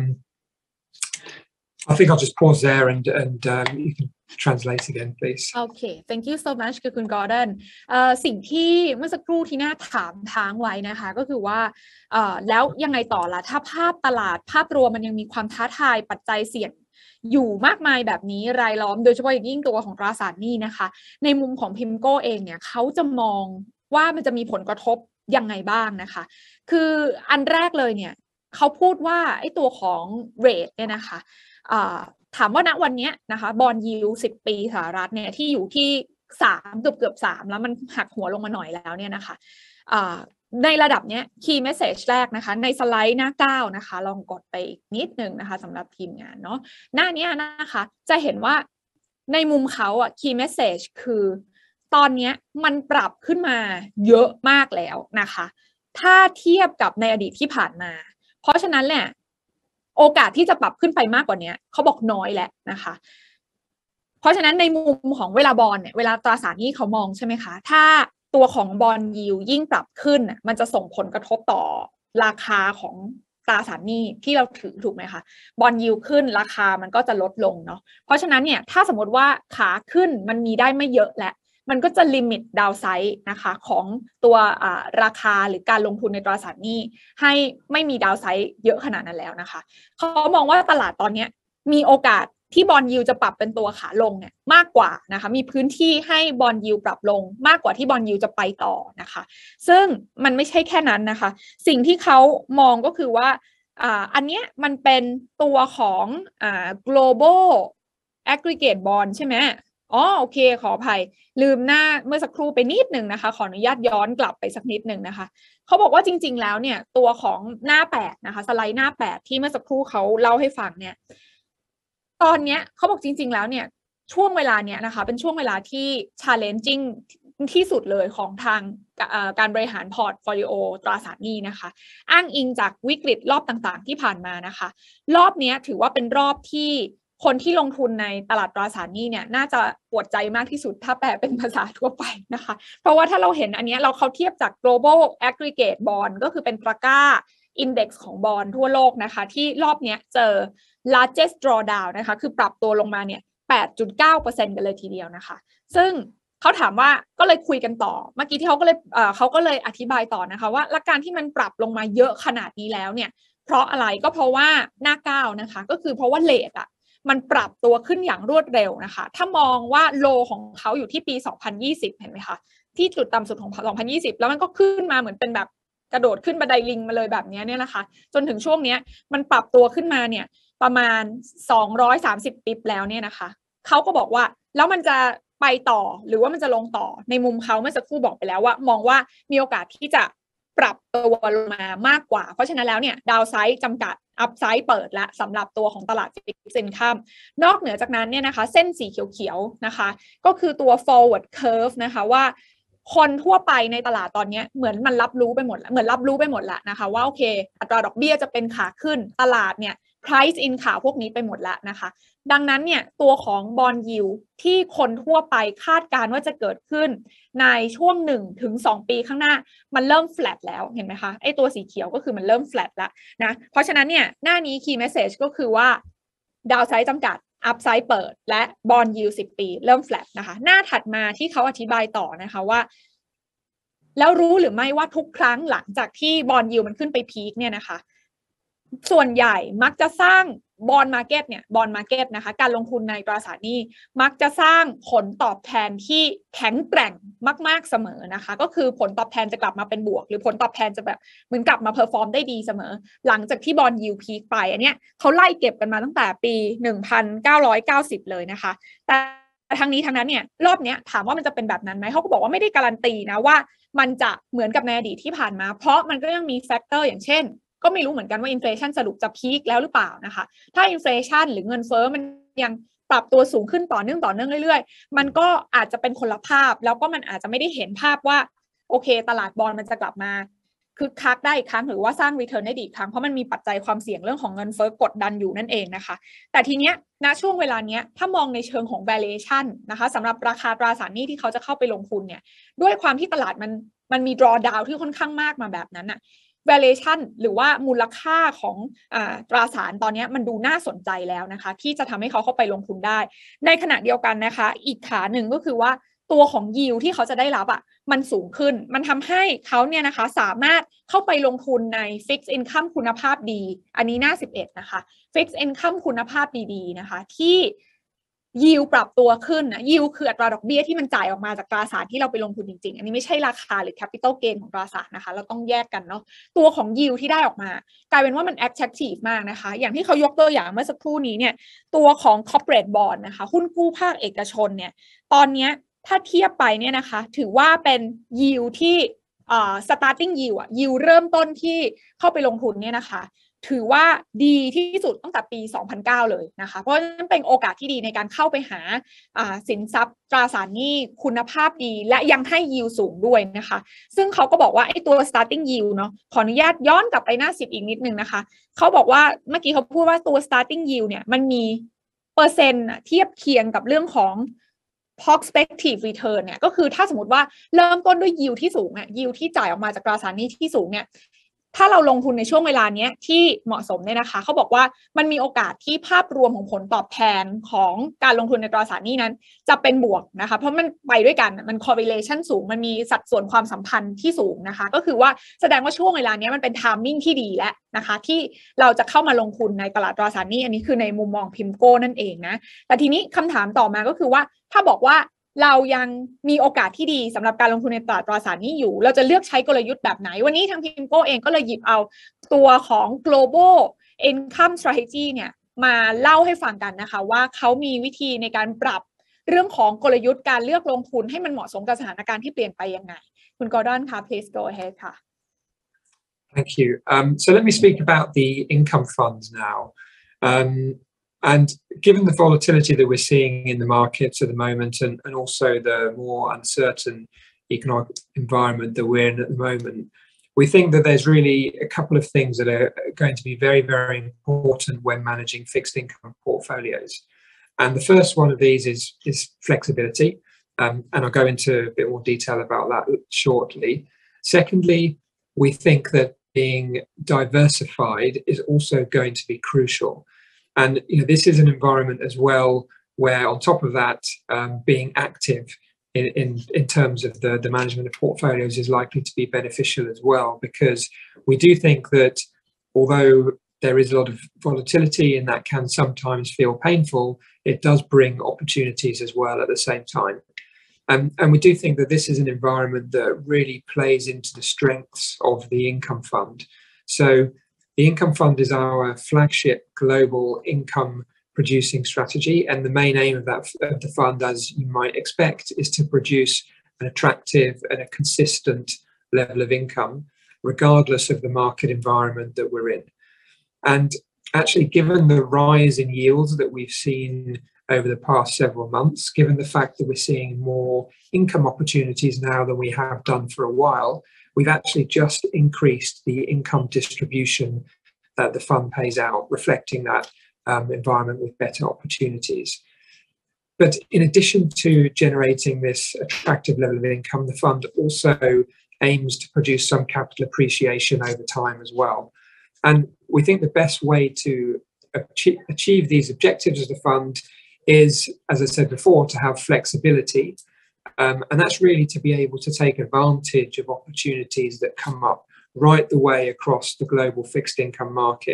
I think I'll just pause there and and um, you can translate again, please. Okay, thank you so much คือคุณ Gordon เอ่อสิ่งที่เมื่อสักครู่ที่น่าถามทางไว้นะคะก็คือว่าเอ่อแล้วยังไงต่อล่ะถ้าภาพตลาดภาพรวมมันยังมีความท้าทายปัจจัยเสี่ยงอยู่มากมายแบบนี้รายล้อมโดยเฉพาะอย่างยิ่งตัวของตราสารหนี้นะคะในมุมของ PIMCO เองเนี่ยเขาจะมองว่ามันจะมีผลกระทบยังไงบ้างนะคะคืออันแรกเลยเนี่ยเขาพูดว่าไอ้ตัวของเรทเนี่ยนะคะถามว่าณวันนี้นะคะบอนด์ยิลด์สิบปีสหรัฐเนี่ยที่อยู่ที่สามเกือบเกือบสามแล้วมันหักหัวลงมาหน่อยแล้วเนี่ยนะคะในระดับนี้ key message แรกนะคะในสไลด์หน้าเก้านะคะลองกดไปอีกนิดนึงนะคะสำหรับทีมงานเนาะหน้านี้นะคะจะเห็นว่าในมุมเขาอ่ะ key message คือตอนนี้มันปรับขึ้นมาเยอะมากแล้วนะคะถ้าเทียบกับในอดีตที่ผ่านมาเพราะฉะนั้นเนี่ยโอกาสที่จะปรับขึ้นไปมากกว่านี้เขาบอกน้อยแล้วนะคะเพราะฉะนั้นในมุมของเวลาบอนด์เนี่ยเวลาตราสารหนี้เขามองใช่ไหมคะถ้าตัวของบอนด์ยิลด์ยิ่งปรับขึ้นมันจะส่งผลกระทบต่อราคาของตราสารหนี้ที่เราถือถูกไหมคะบอนด์ยิลด์ขึ้นราคามันก็จะลดลงเนาะเพราะฉะนั้นเนี่ยถ้าสมมติว่าขาขึ้นมันมีได้ไม่เยอะแล้วมันก็จะลิมิตดาวไซด์นะคะของตัวราคาหรือการลงทุนในตราสารหนี้ให้ไม่มีดาวไซด์เยอะขนาดนั้นแล้วนะคะเขามองว่าตลาดตอนนี้มีโอกาสที่บอนด์ยิลด์จะปรับเป็นตัวขาลงเนี่ยมากกว่านะคะมีพื้นที่ให้บอนด์ยิลด์ปรับลงมากกว่าที่บอนด์ยิลด์จะไปต่อนะคะซึ่งมันไม่ใช่แค่นั้นนะคะสิ่งที่เขามองก็คือว่าอ่าอันเนี้ยมันเป็นตัวของอ่า global aggregate bond ใช่ไหมอ๋อโอเคขออภัยลืมหน้าเมื่อสักครู่ไปนิดหนึ่งนะคะขออนุญาตย้อนกลับไปสักนิดหนึ่งนะคะเขาบอกว่าจริงๆแล้วเนี่ยตัวของหน้าแปดนะคะสไลด์หน้าแปดที่เมื่อสักครู่เขาเล่าให้ฟังเนี่ยตอนเนี้ยเขาบอกจริงๆแล้วเนี่ยช่วงเวลาเนี้ยนะคะเป็นช่วงเวลาที่ challenging ที่สุดเลยของทางการบริหารพอร์ตโฟลิโอตราสารหนี้นะคะอ้างอิงจากวิกฤตรอบต่างๆที่ผ่านมานะคะรอบนี้ถือว่าเป็นรอบที่คนที่ลงทุนในตลาดตราสารหนี้เนี่ยน่าจะปวดใจมากที่สุดถ้าแปลเป็นภาษาทั่วไปนะคะเพราะว่าถ้าเราเห็นอันนี้เราเขาเทียบจาก global aggregate bond ก็คือเป็นตะกร้า index ของบอนด์ทั่วโลกนะคะที่รอบนี้เจอ largest drawdown นะคะคือปรับตัวลงมาเนี่ย แปดจุดเก้าเปอร์เซ็นต์ กันเลยทีเดียวนะคะซึ่งเขาถามว่าก็เลยคุยกันต่อเมื่อกี้ที่เขาก็เลยเอ่อเขาก็เลยอธิบายต่อนะคะว่าและการที่มันปรับลงมาเยอะขนาดนี้แล้วเนี่ยเพราะอะไรก็เพราะว่าหน้าเก้านะคะก็คือเพราะว่าเรทอะมันปรับตัวขึ้นอย่างรวดเร็วนะคะถ้ามองว่าโลของเขาอยู่ที่ปีสองพันยี่สิบเห็นไหมคะที่จุดต่ำสุดของสองพันยี่สิบแล้วมันก็ขึ้นมาเหมือนเป็นแบบกระโดดขึ้นบันไดลิงมาเลยแบบนี้เนี่ยนะคะจนถึงช่วงนี้มันปรับตัวขึ้นมาเนี่ยประมาณสองร้อยสามสิบปิ๊บแล้วเนี่ยนะคะเขาก็บอกว่าแล้วมันจะไปต่อหรือว่ามันจะลงต่อในมุมเขาเมื่อสักครู่บอกไปแล้วว่ามองว่ามีโอกาสที่จะปรับตัวลงมามากกว่าเพราะฉะนั้นแล้วเนี่ยดาวไซด์จำกัดอัพไซด์เปิดและสำหรับตัวของตลาดฟิกซ์อินคัมนอกเหนือจากนั้นเนี่ยนะคะเส้นสีเขียวๆนะคะก็คือตัว forward curve นะคะว่าคนทั่วไปในตลาดตอนนี้เหมือนมันรับรู้ไปหมดแล้วเหมือนรับรู้ไปหมดแล้วนะคะว่าโอเคอัตราดอกเบี้ยจะเป็นขาขึ้นตลาดเนี่ย price in ข่าวพวกนี้ไปหมดแล้วนะคะดังนั้นเนี่ยตัวของ bond yield ที่คนทั่วไปคาดการณ์ว่าจะเกิดขึ้นในช่วงหนึ่งถึงสองปีข้างหน้ามันเริ่ม flat แล้วเห็นไหมคะไอ้ตัวสีเขียวก็คือมันเริ่ม flat แล้วนะเพราะฉะนั้นเนี่ยหน้านี้ key message ก็คือว่า downside จำกัด upside เปิดและ bond yield สิบปีเริ่ม flat นะคะหน้าถัดมาที่เขาอธิบายต่อนะคะว่าแล้วรู้หรือไม่ว่าทุกครั้งหลังจากที่ bond yield มันขึ้นไปพีคเนี่ยนะคะส่วนใหญ่มักจะสร้างบอนด์มาร์เก็ตเนี่ยบอนด์มาร์เก็ตนะคะการลงทุนในตราสารหนี้มักจะสร้างผลตอบแทนที่แข็งแกร่งมากๆเสมอนะคะก็คือผลตอบแทนจะกลับมาเป็นบวกหรือผลตอบแทนจะแบบเหมือนกลับมาเพอร์ฟอร์มได้ดีเสมอหลังจากที่บอนด์ยิลด์พีคไปอันเนี้ยเขาไล่เก็บกันมาตั้งแต่ปีหนึ่งพันเก้าร้อยเก้าสิบเลยนะคะแต่ทั้งนี้ทั้งนั้นเนี่ยรอบเนี้ยถามว่ามันจะเป็นแบบนั้นไหมเขาก็บอกว่าไม่ได้การันตีนะว่ามันจะเหมือนกับในอดีตที่ผ่านมาเพราะมันก็ยังมีแฟกเตอร์อย่างเช่นก็ไม่รู้เหมือนกันว่าอินเฟลชันสรุปจะพีคแล้วหรือเปล่านะคะถ้าอินเฟลชันหรือเงินเฟ้อมันยังปรับตัวสูงขึ้นต่อเนื่องต่อเนื่องเรื่อยๆมันก็อาจจะเป็นคนละภาพแล้วก็มันอาจจะไม่ได้เห็นภาพว่าโอเคตลาดบอนด์มันจะกลับมาคึกคักได้อีกครั้งหรือว่าสร้างรีเทิร์นได้อีกครั้งเพราะมันมีปัจจัยความเสี่ยงเรื่องของเงินเฟ้อกดดันอยู่นั่นเองนะคะแต่ทีเนี้ยณช่วงเวลาเนี้ยถ้ามองในเชิงของ valuation นะคะสำหรับราคาตราสารหนี้ที่เขาจะเข้าไปลงทุนเนี่ยด้วยความที่ตลาดมันมันมี drawdown ที่ค่อนข้างมากมาแบบนั้นน่ะvaluation หรือว่ามูลค่าของอ่าตราสารตอนนี้มันดูน่าสนใจแล้วนะคะที่จะทำให้เขาเข้าไปลงทุนได้ในขณะเดียวกันนะคะอีกขาหนึ่งก็คือว่าตัวของ yield ที่เขาจะได้รับอ่ะมันสูงขึ้นมันทำให้เขาเนี่ยนะคะสามารถเข้าไปลงทุนใน fixed income คุณภาพดีอันนี้หน้าสิบเอ็ดนะคะ fixed income คุณภาพดีๆนะคะที่ยิวปรับตัวขึ้นนะยิวคืออัตราดอกเบี้ยที่มันจ่ายออกมาจากตราสารที่เราไปลงทุนจริงๆอันนี้ไม่ใช่ราคาหรือ capital gain ของตราสารนะคะเราต้องแยกกันเนาะตัวของยิวที่ได้ออกมากลายเป็นว่ามัน attractive มากนะคะอย่างที่เขายกตัวอย่างเมื่อสักครู่นี้เนี่ยตัวของ corporate bond นะคะหุ้นกู้ภาคเอกชนเนี่ยตอนนี้ถ้าเทียบไปเนี่ยนะคะถือว่าเป็นยิวที่อ่า starting yield อ่ะ yield เริ่มต้นที่เข้าไปลงทุนเนี่ยนะคะถือว่าดีที่สุดตั้งแต่ปีสองพันเก้าเลยนะคะเพราะฉะนั้นเป็นโอกาสที่ดีในการเข้าไปหาสินทรัพย์ตราสารหนี้คุณภาพดีและยังให้ yield สูงด้วยนะคะซึ่งเขาก็บอกว่าไอ้ตัว starting yield เนาะขออนุญาตย้อนกลับไปหน้าสิบอีกนิดนึงนะคะเขาบอกว่าเมื่อกี้เขาพูดว่าตัว starting yield เนี่ยมันมีเปอร์เซ็นต์เทียบเคียงกับเรื่องของ prospective return เนี่ยก็คือถ้าสมมติว่าเริ่มต้นด้วย yield ที่สูงอ่ะ yield ที่จ่ายออกมาจากตราสารหนี้ที่สูงเนี่ยถ้าเราลงทุนในช่วงเวลานี้ที่เหมาะสมเนี่ยนะคะเขาบอกว่ามันมีโอกาสที่ภาพรวมของผลตอบแทนของการลงทุนในตราสารหนี้นั้นจะเป็นบวกนะคะเพราะมันไปด้วยกันมัน correlation สูงมันมีสัดส่วนความสัมพันธ์ที่สูงนะคะก็คือว่าแสดงว่าช่วงเวลานี้มันเป็น timing ที่ดีแล้วนะคะที่เราจะเข้ามาลงทุนในตลาดตราสารหนี้อันนี้คือในมุมมองพิมโก้นั่นเองนะแต่ทีนี้คำถามต่อมาก็คือว่าถ้าบอกว่าเรายังมีโอกาสที่ดีสำหรับการลงทุนในตลาดตราสารหนี้อยู่เราจะเลือกใช้กลยุทธ์แบบไหนวันนี้ทางพิมโก้เองก็เลยหยิบเอาตัวของ global income strategy เนี่ยมาเล่าให้ฟังกันนะคะว่าเขามีวิธีในการปรับเรื่องของกลยุทธ์การเลือกลงทุนให้มันเหมาะสมกับสถานการณ์ที่เปลี่ยนไปยังไงคุณกอร์ดอนค่ะ please go ahead ค่ะ Thank you. Um, so let me speak about the income funds now. Um, And given the volatility that we're seeing in the markets at the moment and, and also the more uncertain economic environment that we're in at the moment, we think that there's really a couple of things that are going to be very, very important when managing fixed income portfolios. And the first one of these is, is flexibility. Um, and I'll go into a bit more detail about that shortly. Secondly, we think that being diversified is also going to be crucial. And you know, this is an environment as well where, on top of that, um, being active in, in, in terms of the, the management of portfolios is likely to be beneficial as well, because we do think that although there is a lot of volatility and that can sometimes feel painful, it does bring opportunities as well at the same time. Um, and we do think that this is an environment that really plays into the strengths of the income fund. So the income fund is our flagship global income producing strategy, and the main aim of that of the fund, as you might expect, is to produce an attractive and a consistent level of income, regardless of the market environment that we're in. And actually, given the rise in yields that we've seen over the past several months, given the fact that we're seeing more income opportunities now than we have done for a while, we've actually just increased the income distribution that the fund pays out, reflecting that um, environment with better opportunities. But in addition to generating this attractive level of income, the fund also aims to produce some capital appreciation over time as well. And we think the best way to achieve, achieve these objectives of the fund is, as I said before, to have flexibility. Um, and that's really to be able to take advantage of opportunities that come up right the way across the global fixed income market,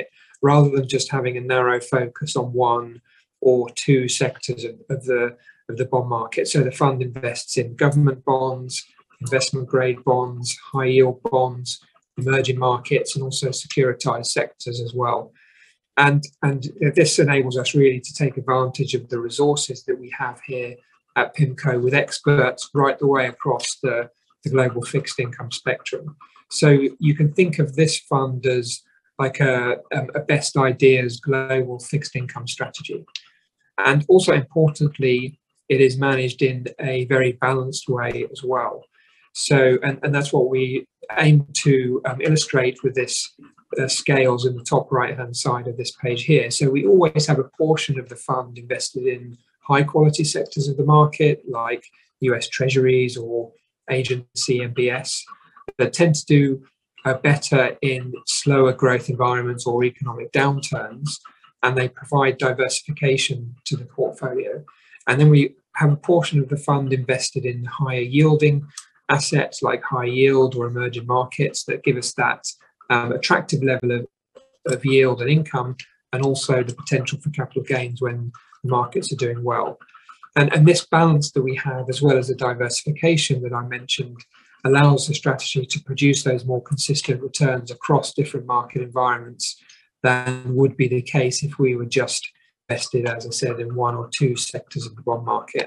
rather than just having a narrow focus on one or two sectors of, of the of the bond market. So the fund invests in government bonds, investment grade bonds, high yield bonds, emerging markets, and also securitized sectors as well. And, and this enables us really to take advantage of the resources that we have here at PIMCO, with experts right the way across the, the global fixed income spectrum. So you can think of this fund as like a, a best ideas global fixed income strategy. And also importantly, it is managed in a very balanced way as well. So, and, and that's what we aim to um, illustrate with this uh, scales in the top right-hand side of this page here. So we always have a portion of the fund invested in high quality sectors of the market, like U S Treasuries or agency M B S, that tend to do uh, better in slower growth environments or economic downturns, and they provide diversification to the portfolio. And then we have a portion of the fund invested in higher yielding assets like high yield or emerging markets that give us that um, attractive level of, of yield and income, and also the potential for capital gains when the markets are doing well. And, and this balance that we have, as well as the diversification that I mentioned, allows the strategy to produce those more consistent returns across different market environments than would be the case if we were just invested, as I said, in one or two sectors of the bond market.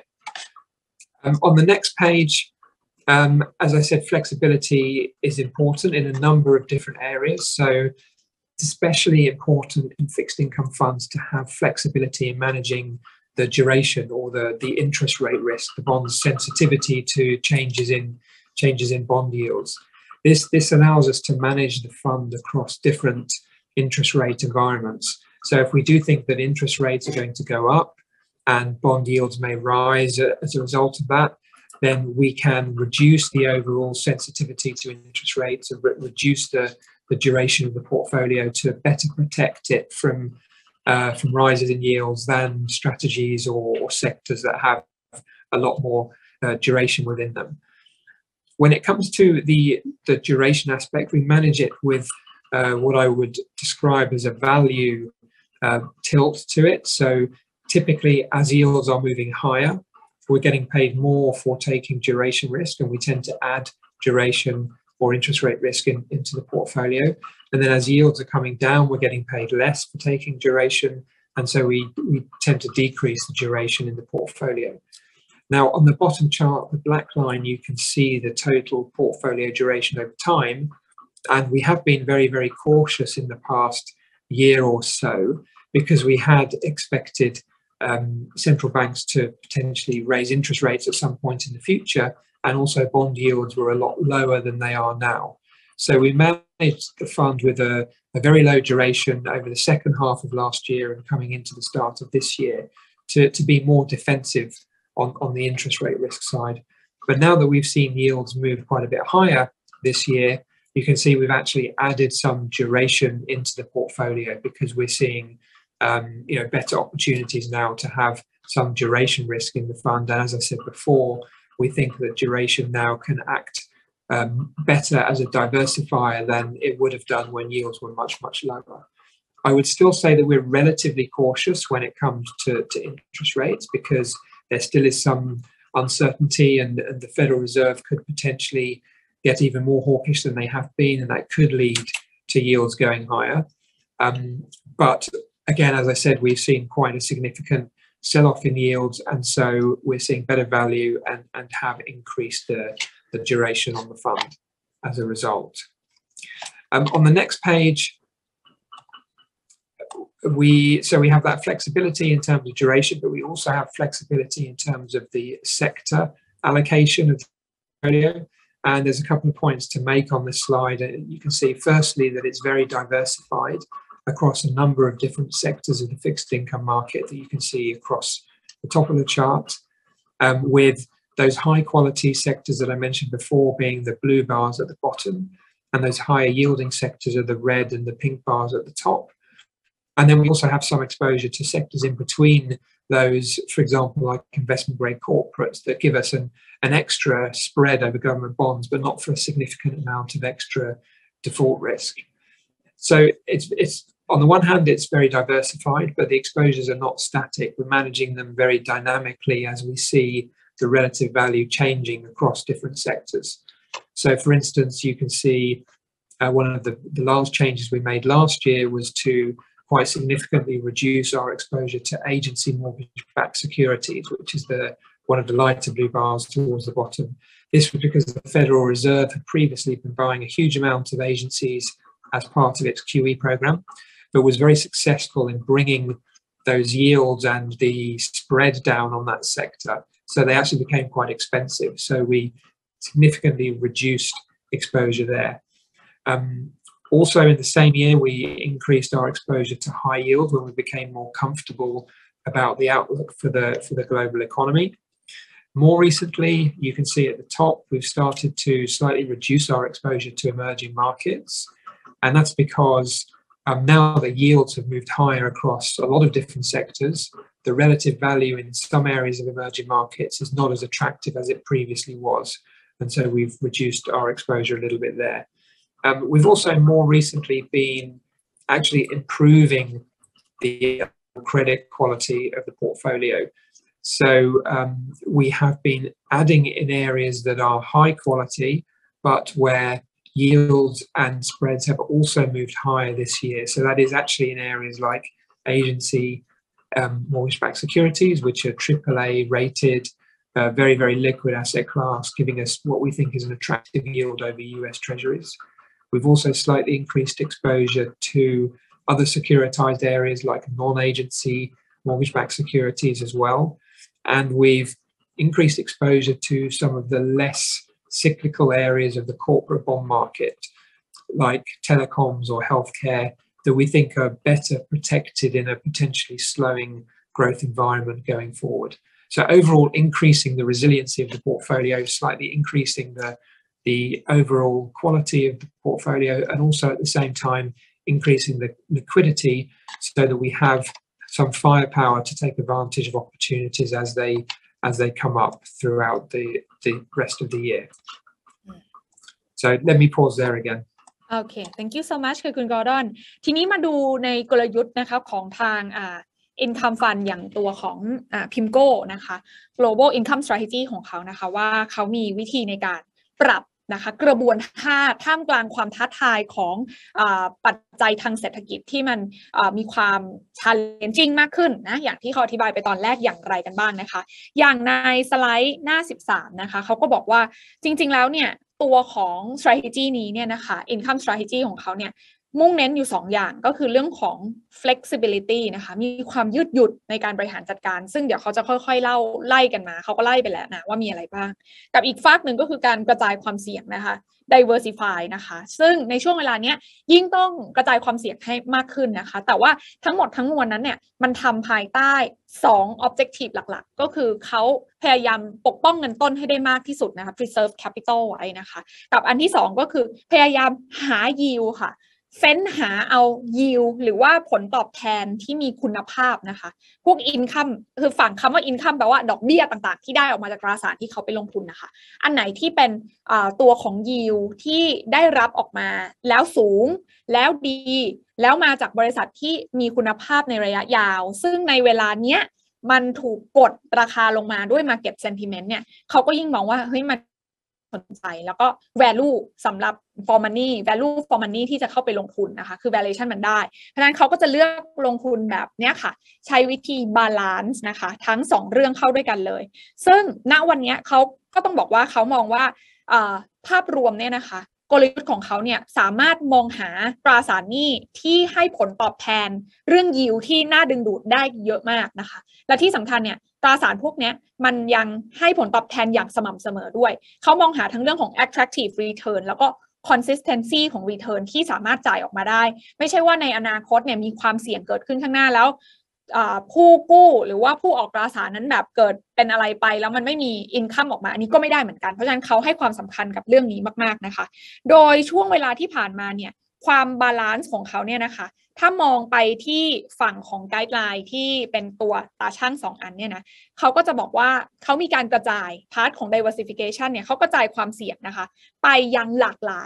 Um, on the next page, um, as I said, flexibility is important in a number of different areas. So it's especially important in fixed income funds to have flexibility in managing the duration or the, the interest rate risk, the bond's sensitivity to changes in changes in bond yields. This, this allows us to manage the fund across different interest rate environments. So if we do think that interest rates are going to go up and bond yields may rise as a result of that, then we can reduce the overall sensitivity to interest rates and re reduce the, the duration of the portfolio to better protect it from, uh, from rises in yields than strategies or, or sectors that have a lot more uh, duration within them. When it comes to the, the duration aspect, we manage it with uh, what I would describe as a value uh, tilt to it. So typically, as yields are moving higher, we're getting paid more for taking duration risk, and we tend to add duration or interest rate risk in, into the portfolio. And then as yields are coming down, we're getting paid less for taking duration, and so we, we tend to decrease the duration in the portfolio. Now, on the bottom chart, the black line, you can see the total portfolio duration over time. And we have been very, very cautious in the past year or so because we had expected um, central banks to potentially raise interest rates at some point in the future. And also bond yields were a lot lower than they are now. So we managed the fund with a, a very low duration over the second half of last year and coming into the start of this year to, to be more defensive On, on the interest rate risk side. But now that we've seen yields move quite a bit higher this year, you can see we've actually added some duration into the portfolio because we're seeing um, you know, better opportunities now to have some duration risk in the fund. And as I said before, we think that duration now can act um, better as a diversifier than it would have done when yields were much, much lower. I would still say that we're relatively cautious when it comes to, to interest rates because there still is some uncertainty, and, and the Federal Reserve could potentially get even more hawkish than they have been, and that could lead to yields going higher. Um, but again, as I said, we've seen quite a significant sell-off in yields, and so we're seeing better value and, and have increased the, the duration on the fund as a result. Um, on the next page, We, so we have that flexibility in terms of duration, but we also have flexibility in terms of the sector allocation of the portfolio. And there's a couple of points to make on this slide. You can see firstly that it's very diversified across a number of different sectors of the fixed income market that you can see across the top of the chart, um, with those high quality sectors that I mentioned before being the blue bars at the bottom, and those higher yielding sectors are the red and the pink bars at the top. And then we also have some exposure to sectors in between those, for example, like investment grade corporates that give us an, an extra spread over government bonds, but not for a significant amount of extra default risk. So it's, it's on the one hand, it's very diversified, but the exposures are not static. We're managing them very dynamically as we see the relative value changing across different sectors. So, for instance, you can see uh, one of the, the large changes we made last year was to quite significantly reduce our exposure to agency mortgage-backed securities, which is the one of the lighter blue bars towards the bottom. This was because the Federal Reserve had previously been buying a huge amount of agencies as part of its Q E program, but was very successful in bringing those yields and the spread down on that sector. So they actually became quite expensive. So we significantly reduced exposure there. Um, also in the same year, we increased our exposure to high yield when we became more comfortable about the outlook for the, for the global economy. More recently, you can see at the top, we've started to slightly reduce our exposure to emerging markets. And that's because um, now the yields have moved higher across a lot of different sectors. The relative value in some areas of emerging markets is not as attractive as it previously was. And so we've reduced our exposure a little bit there. Um, we've also more recently been actually improving the credit quality of the portfolio. So um, we have been adding in areas that are high quality, but where yields and spreads have also moved higher this year. So that is actually in areas like agency um, mortgage-backed securities, which are triple A rated, uh, very, very liquid asset class, giving us what we think is an attractive yield over U S Treasuries. We've also slightly increased exposure to other securitized areas like non-agency mortgage-backed securities as well. And we've increased exposure to some of the less cyclical areas of the corporate bond market, like telecoms or healthcare, that we think are better protected in a potentially slowing growth environment going forward. So overall, increasing the resiliency of the portfolio, slightly increasing the, the overall quality of the portfolio, and also at the same time, increasing the liquidity so that we have some firepower to take advantage of opportunities as they as they come up throughout the, the rest of the year. So let me pause there again. Okay, thank you so much ค่ะคุณกอร์ดอนทีนี้มาดูในกลยุทธ์นะคะของทางอ่า Income Fund อย่างตัวของอ่า Pimco นะคะ Global Income Strategy ของเขานะคะว่าเขามีวิธีในการปรับนะคะกระบวนท่าท่ามกลางความท้าทายของอ่าปัจจัยทางเศรษฐกิจที่มันอ่ามีความ challenging มากขึ้นนะอย่างที่เขาอธิบายไปตอนแรกอย่างไรกันบ้างนะคะอย่างในสไลด์หน้าสิบสามนะคะเขาก็บอกว่าจริงๆแล้วเนี่ยตัวของ strategy นี้เนี่ยนะคะ income strategy ของเขาเนี่ยมุ่งเน้นอยู่สองอย่างก็คือเรื่องของ flexibility นะคะมีความยืดหยุ่นในการบริหารจัดการซึ่งเดี๋ยวเขาจะค่อยๆเล่าไล่กันมาเขาก็ไล่ไปแล้วนะว่ามีอะไรบ้างกับอีกฝากหนึ่งก็คือการกระจายความเสี่ยงนะคะ diversify นะคะซึ่งในช่วงเวลานี้ยิ่งต้องกระจายความเสี่ยงให้มากขึ้นนะคะแต่ว่าทั้งหมดทั้งมวลนั้นเนี่ยมันทำภายใต้สอง objective หลักๆก็คือเขาพยายามปกป้องเงินต้นให้ได้มากที่สุดนะคะ preserve capital ไว้นะคะกับอันที่สองก็คือพยายามหา yield ค่ะเฟ้นหาเอา yield หรือว่าผลตอบแทนที่มีคุณภาพนะคะพวก income คือฝั่งคำว่า income แปลว่าดอกเบี้ยต่างๆที่ได้ออกมาจากตราสารที่เขาไปลงทุนนะคะอันไหนที่เป็นตัวของ yield ที่ได้รับออกมาแล้วสูงแล้วดีแล้วมาจากบริษัทที่มีคุณภาพในระยะยาวซึ่งในเวลาเนี้ยมันถูกกดราคาลงมาด้วย market sentiment เนี่ยเขาก็ยิ่งมองว่าเฮ้ยมันสนใจแล้วก็ value สำหรับ for money value for money ที่จะเข้าไปลงทุนนะคะคือ valuation มันได้เพราะฉะนั้นเขาก็จะเลือกลงทุนแบบเนี้ยค่ะใช้วิธี balance นะคะทั้งสองเรื่องเข้าด้วยกันเลยซึ่งณวันนี้เขาก็ต้องบอกว่าเขามองว่าภาพรวมเนี่ยนะคะกลยุทธ์ของเขาเนี่ยสามารถมองหาตราสารหนี้ที่ให้ผลตอบแทนเรื่อง yield ที่น่าดึงดูดได้เยอะมากนะคะและที่สำคัญเนี่ยตราสารพวกนี้มันยังให้ผลตอบแทนอย่างสม่ำเสมอด้วยเขามองหาทั้งเรื่องของ attractive return แล้วก็ consistency ของ return ที่สามารถจ่ายออกมาได้ไม่ใช่ว่าในอนาคตเนี่ยมีความเสี่ยงเกิดขึ้นข้างหน้าแล้วผู้กู้หรือว่าผู้ออกตราสารนั้นแบบเกิดเป็นอะไรไปแล้วมันไม่มี income ออกมาอันนี้ก็ไม่ได้เหมือนกันเพราะฉะนั้นเขาให้ความสำคัญกับเรื่องนี้มากๆนะคะโดยช่วงเวลาที่ผ่านมาเนี่ยความบาลานซ์ของเขาเนี่ยนะคะถ้ามองไปที่ฝั่งของไกด์ไลน์ที่เป็นตัวตาช่างสองอันเนี่ยนะเขาก็จะบอกว่าเขามีการกระจายพาร์ทของ diversification เนี่ยเขากระจายความเสี่ยงนะคะไปยังหลากหลาย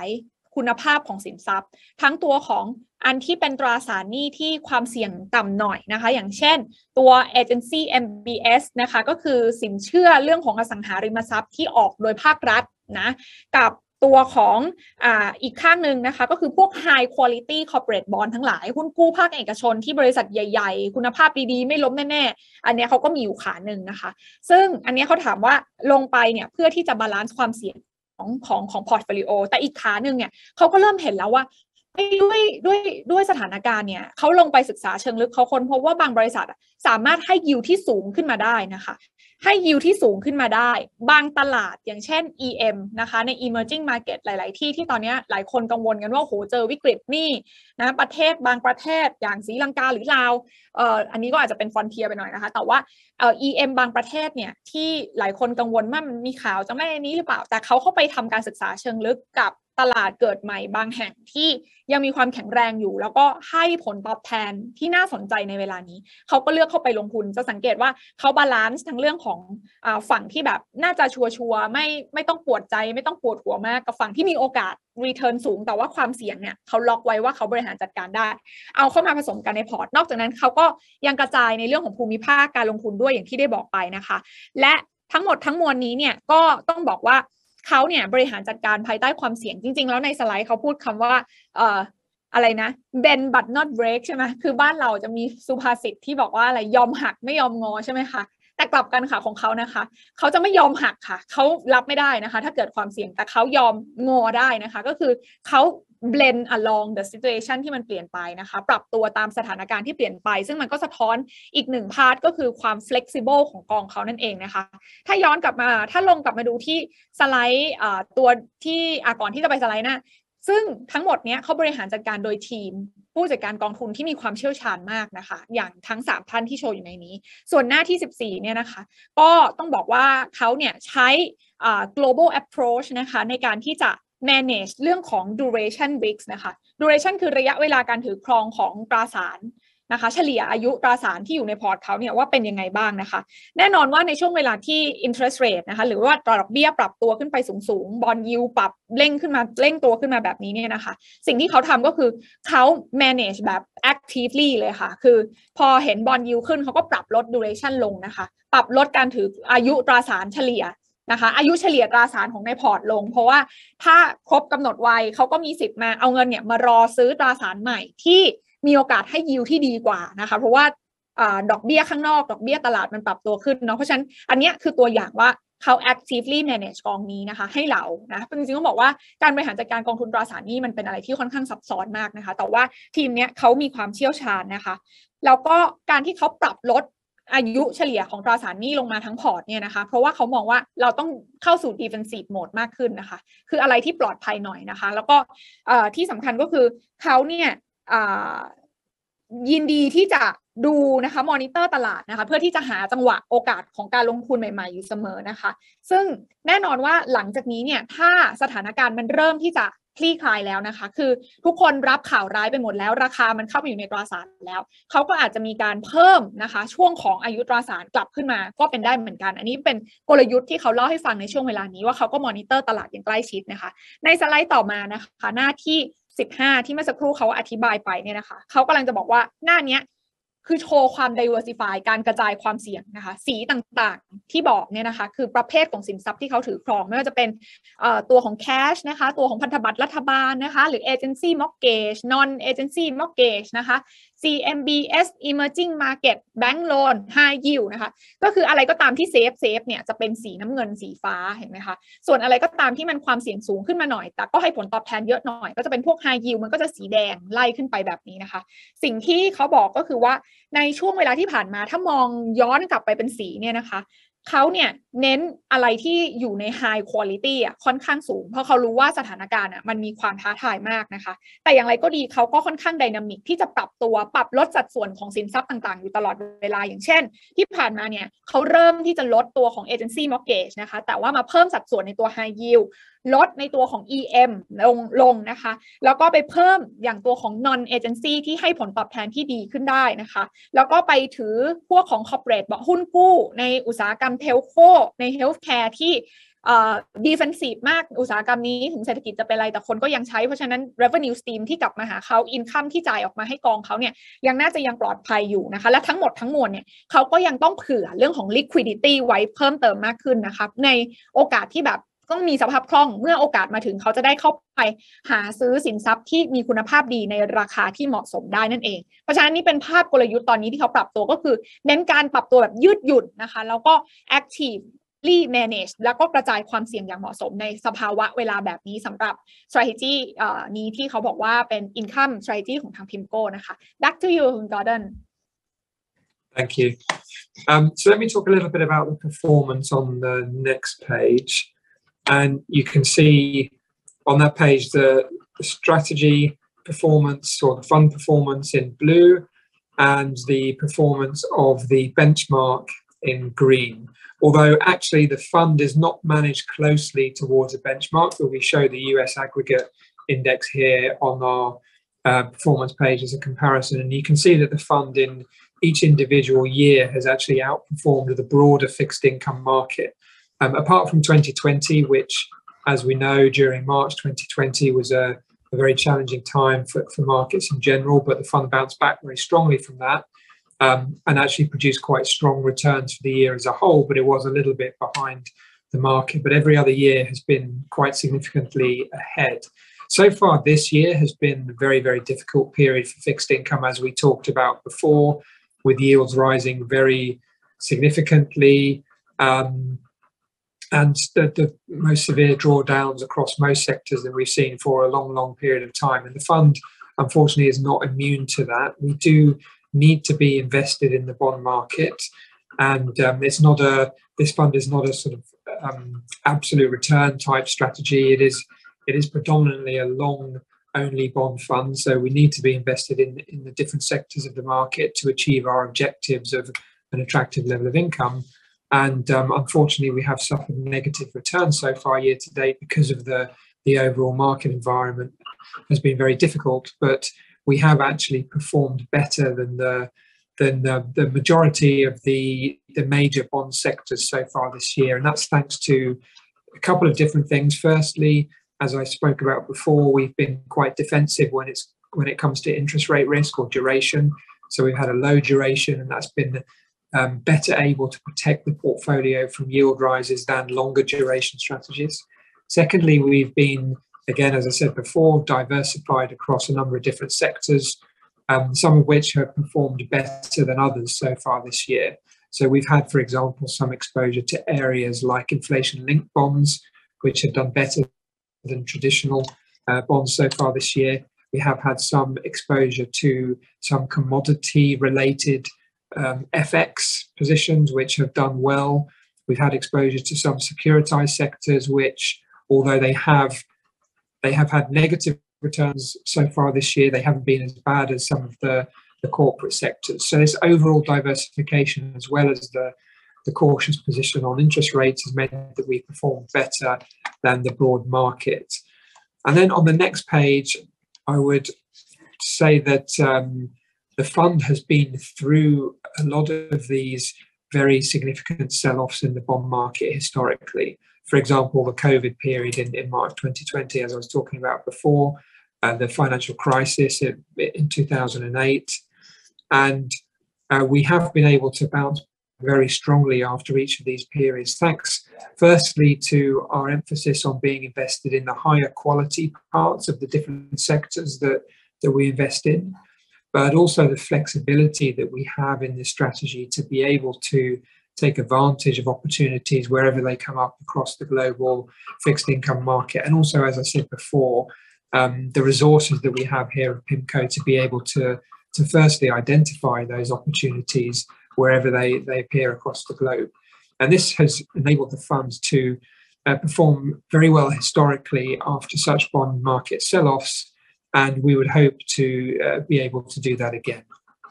คุณภาพของสินทรัพย์ทั้งตัวของอันที่เป็นตราสารหนี้ที่ความเสี่ยงต่ำหน่อยนะคะอย่างเช่นตัว Agency เอ็ม บี เอส นะคะก็คือสินเชื่อเรื่องของอสังหาริมทรัพย์ที่ออกโดยภาครัฐนะกับตัวของอ่าอีกข้างหนึ่งนะคะก็คือพวก High Quality Corporate Bond ทั้งหลายหุ้นกู้ภาคเอกชนที่บริษัทใหญ่ๆคุณภาพดีๆไม่ล้มแน่ๆอันนี้เขาก็มีอยู่ขาหนึ่งนะคะซึ่งอันนี้เขาถามว่าลงไปเนี่ยเพื่อที่จะบาลานซ์ความเสี่ยงของของของพอร์ตโฟลิโอแต่อีกขาหนึ่งเนี่ยเขาก็เริ่มเห็นแล้วว่าด้วยด้วยด้วยสถานการณ์เนี่ยเขาลงไปศึกษาเชิงลึกเขาค้นพบว่าบางบริษัทสามารถให้ยิวที่สูงขึ้นมาได้นะคะให้ยิวที่สูงขึ้นมาได้บางตลาดอย่างเช่น อี เอ็ม นะคะใน emerging market หลายๆที่ที่ตอนนี้หลายคนกังวลกันว่าโหเจอวิกฤตนี่นะประเทศบางประเทศอย่างศรีลังกาหรือลาวเอ่ออันนี้ก็อาจจะเป็นฟอนเทียไปหน่อยนะคะแต่ว่าเอ่อ อี เอ็ม บางประเทศเนี่ยที่หลายคนกังวลว่ามันมีข่าวจำได้ในนี้หรือเปล่าแต่เขาเข้าไปทำการศึกษาเชิงลึกกับตลาดเกิดใหม่บางแห่งที่ยังมีความแข็งแรงอยู่แล้วก็ให้ผลตอบแทนที่น่าสนใจในเวลานี้เขาก็เลือกเข้าไปลงทุนจะสังเกตว่าเขาบาลานซ์ทั้งเรื่องของอ่าฝั่งที่แบบน่าจะชัวร์ๆไม่ไม่ต้องปวดใจไม่ต้องปวดหัวมากกับฝั่งที่มีโอกาสรีเทิร์นสูงแต่ว่าความเสี่ยงเนี่ยเขาล็อกไว้ว่าเขาบริหารจัดการได้เอาเข้ามาผสมกันในพอร์ตนอกจากนั้นเขาก็ยังกระจายในเรื่องของภูมิภาคการลงทุนด้วยอย่างที่ได้บอกไปนะคะและทั้งหมดทั้งมวลนี้เนี่ยก็ต้องบอกว่าเขาเนี่ยบริหารจัดการภายใต้ความเสี่ยงจริงๆแล้วในสไลด์เขาพูดคำว่าเอ่ออะไรนะ bend but not break ใช่ไหมคือบ้านเราจะมีสุภาษิตที่บอกว่าอะไรยอมหักไม่ยอมงอใช่ไหมคะแต่กลับกันค่ะของเขานะคะเขาจะไม่ยอมหักค่ะเขารับไม่ได้นะคะถ้าเกิดความเสี่ยงแต่เขายอมงอได้นะคะก็คือเขา blend along the situation ที่มันเปลี่ยนไปนะคะปรับตัวตามสถานการณ์ที่เปลี่ยนไปซึ่งมันก็สะท้อนอีกหนึ่งพาร์ทก็คือความ flexible ของกองเขานั่นเองนะคะถ้าย้อนกลับมาถ้าลงกลับมาดูที่สไลด์ตัวที่ก่อนที่จะไปสไลด์หน้าซึ่งทั้งหมดนี้เขาบริหารจัดการโดยทีมผู้จัดการกองทุนที่มีความเชี่ยวชาญมากนะคะอย่างทั้งสามท่านที่โชว์อยู่ในนี้ส่วนหน้าที่สิบสี่เนี่ยนะคะก็ต้องบอกว่าเขาเนี่ยใช้ global approach นะคะในการที่จะ manage เรื่องของ duration risk นะคะ duration คือระยะเวลาการถือครองของตราสารนะคะเฉลี่ยอายุตราสารที่อยู่ในพอร์ตเขาเนี่ยว่าเป็นยังไงบ้างนะคะแน่นอนว่าในช่วงเวลาที่ interest rate นะคะหรือว่าดอกเบี้ยปรับตัวขึ้นไปสูงๆ bond yield ปรับเร่งขึ้นมาเร่งตัวขึ้นมาแบบนี้เนี่ยนะคะสิ่งที่เขาทำก็คือเขา manage แบบ actively เลยค่ะคือพอเห็น bond yield ขึ้นเขาก็ปรับลด duration ลงนะคะปรับลดการถืออายุตราสารเฉลี่ยนะคะอายุเฉลี่ยตราสารของในพอร์ตลงเพราะว่าถ้าครบกำหนดวัยเขาก็มีสิทธิ์มาเอาเงินเนี่ยมารอซื้อตราสารใหม่ที่มีโอกาสให้ยิวที่ดีกว่านะคะเพราะว่าดอกเบี้ยข้างนอกดอกเบี้ยตลาดมันปรับตัวขึ้นเนาะเพราะฉะนั้นอันนี้คือตัวอย่างว่าเขา actively manage กองนี้นะคะให้เรานะจริงๆต้องบอกว่าการบริหารจัดการกองทุนตราสารหนี้มันเป็นอะไรที่ค่อนข้างซับซ้อนมากนะคะแต่ว่าทีมเนี้ยเขามีความเชี่ยวชาญนะคะแล้วก็การที่เขาปรับลดอายุเฉลี่ยของตราสารหนี้ลงมาทั้งพอร์ตเนี่ยนะคะเพราะว่าเขามองว่าเราต้องเข้าสู่ defensive mode มากขึ้นนะคะคืออะไรที่ปลอดภัยหน่อยนะคะแล้วก็ที่สำคัญก็คือเขาเนี่ยยินดีที่จะดูนะคะมอนิเตอร์ตลาดนะคะเพื่อที่จะหาจังหวะโอกาสของการลงทุนใหม่ๆอยู่เสมอนะคะซึ่งแน่นอนว่าหลังจากนี้เนี่ยถ้าสถานการณ์มันเริ่มที่จะคลี่คลายแล้วนะคะคือทุกคนรับข่าวร้ายไปหมดแล้วราคามันเข้าไปอยู่ในตราสารแล้วเขาก็อาจจะมีการเพิ่มนะคะช่วงของอายุตราสารกลับขึ้นมาก็เป็นได้เหมือนกันอันนี้เป็นกลยุทธ์ที่เขาเล่าให้ฟังในช่วงเวลานี้ว่าเขาก็มอนิเตอร์ตลาดอย่างใกล้ชิดนะคะในสไลด์ต่อมานะคะหน้าที่สิบห้าที่เมื่อสักครู่เขาอธิบายไปเนี่ยนะคะเขากำลังจะบอกว่าหน้านี้คือโชว์ความ diversify การกระจายความเสี่ยงนะคะสีต่างๆที่บอกเนี่ยนะคะคือประเภทของสินทรัพย์ที่เขาถือครองไม่ว่าจะเป็นตัวของ cash นะคะตัวของพันธบัตรรัฐบาลนะคะหรือ agency mortgage non agency mortgage นะคะ ซี เอ็ม บี เอส emerging market bank loan high yield นะคะก็คืออะไรก็ตามที่เซฟเซฟเนี่ยจะเป็นสีน้ำเงินสีฟ้าเห็นไหมคะส่วนอะไรก็ตามที่มันความเสี่ยงสูงขึ้นมาหน่อยแต่ก็ให้ผลตอบแทนเยอะหน่อยก็จะเป็นพวก high yield มันก็จะสีแดงไล่ขึ้นไปแบบนี้นะคะสิ่งที่เขาบอกก็คือว่าในช่วงเวลาที่ผ่านมาถ้ามองย้อนกลับไปเป็นสีเนี่ยนะคะเขาเนี่ยเน้นอะไรที่อยู่ใน high quality อ่ะค่อนข้างสูงเพราะเขารู้ว่าสถานการณ์อ่ะมันมีความท้าทายมากนะคะแต่อย่างไรก็ดีเขาก็ค่อนข้างไดนามิกที่จะปรับตัวปรับลดสัดส่วนของสินทรัพย์ต่างๆอยู่ตลอดเวลาอย่างเช่นที่ผ่านมาเนี่ยเขาเริ่มที่จะลดตัวของ agency mortgage นะคะแต่ว่ามาเพิ่มสัดส่วนในตัว high yield ลดในตัวของ อี เอ็ม ลงลงนะคะแล้วก็ไปเพิ่มอย่างตัวของ non agency ที่ให้ผลตอบแทนที่ดีขึ้นได้นะคะแล้วก็ไปถือพวกของ corporate หุ้นกู้ในอุตสาหกรรมเทลโคใน healthcare ที่เอ่อ defensive มากอุตสาหกรรมนี้ถึงเศรษฐกิจจะเป็นอะไรแต่คนก็ยังใช้เพราะฉะนั้น revenue stream ที่กลับมาหาเขา income ที่จ่ายออกมาให้กองเขาเนี่ยยังน่าจะยังปลอดภัยอยู่นะคะและทั้งหมดทั้งมวลเนี่ยเขาก็ยังต้องเผื่อเรื่องของ liquidity ไว้เพิ่มเติมมากขึ้นนะคะในโอกาสที่แบบต้องมีสภาพคล่องเมื่อโอกาสมาถึงเขาจะได้เข้าไปหาซื้อสินทรัพย์ที่มีคุณภาพดีในราคาที่เหมาะสมได้นั่นเองเพราะฉะนั้นนี่เป็นภาพกลยุทธ์ตอนนี้ที่เขาปรับตัวก็คือเน้นการปรับตัวแบบยืดหยุ่นนะคะแล้วก็ active manage แล้วก็กระจายความเสี่ยงอย่างเหมาะสมในสภาวะเวลาแบบนี้สำหรับ strategy เอ่อนี้ที่เขาบอกว่าเป็น income strategy ของทาง PIMCO นะคะ back to you คุณ Gordon Thank you. Um, so let me talk a little bit about the performance on the next page. And you can see on that page the, the strategy performance or the fund performance in blue and the performance of the benchmark in green. Although actually the fund is not managed closely towards a benchmark, but we show the U S aggregate index here on our uh, performance page as a comparison. And you can see that the fund in each individual year has actually outperformed the broader fixed income market. Um, apart from twenty twenty, which, as we know, during March twenty twenty was a, a very challenging time for, for markets in general, but the fund bounced back very strongly from that um, and actually produced quite strong returns for the year as a whole, but it was a little bit behind the market. But every other year has been quite significantly ahead. So far, this year has been a very, very difficult period for fixed income, as we talked about before, with yields rising very significantly. Um, And the, the most severe drawdowns across most sectors that we've seen for a long, long period of time. And the fund, unfortunately, is not immune to that. We do need to be invested in the bond market. And um, it's not a, this fund is not a sort of um, absolute return type strategy. It is, it is predominantly a long only bond fund. So we need to be invested in, in the different sectors of the market to achieve our objectives of an attractive level of income. And um, unfortunately, we have suffered negative returns so far year to date because of the, the overall market environment has been very difficult. But we have actually performed better than the than the, the majority of the, the major bond sectors so far this year. And that's thanks to a couple of different things. Firstly, as I spoke about before, we've been quite defensive when it's when it comes to interest rate risk or duration. So we've had a low duration, and that's been Um, better able to protect the portfolio from yield rises than longer duration strategies. Secondly, we've been, again, as I said before, diversified across a number of different sectors, um, some of which have performed better than others so far this year. So we've had, for example, some exposure to areas like inflation-linked bonds, which have done better than traditional uh, bonds so far this year. We have had some exposure to some commodity-related Um, F X positions which have done well. We've had exposure to some securitized sectors which, although they have they have had negative returns so far this year, they haven't been as bad as some of the, the corporate sectors. So this overall diversification, as well as the, the cautious position on interest rates, has meant that we performed better than the broad market. And then on the next page, I would say that um, the fund has been through a lot of these very significant sell-offs in the bond market historically. For example, the COVID period in, in March twenty twenty, as I was talking about before, uh, the financial crisis in, in two thousand eight. And uh, we have been able to bounce very strongly after each of these periods, thanks firstly to our emphasis on being invested in the higher quality parts of the different sectors that, that we invest in, but also the flexibility that we have in this strategy to be able to take advantage of opportunities wherever they come up across the global fixed income market. And also, as I said before, um, the resources that we have here at PIMCO to be able to, to firstly identify those opportunities wherever they, they appear across the globe. And this has enabled the funds to uh, perform very well historically after such bond market sell-offs. And we would hope to uh, be able to do that again.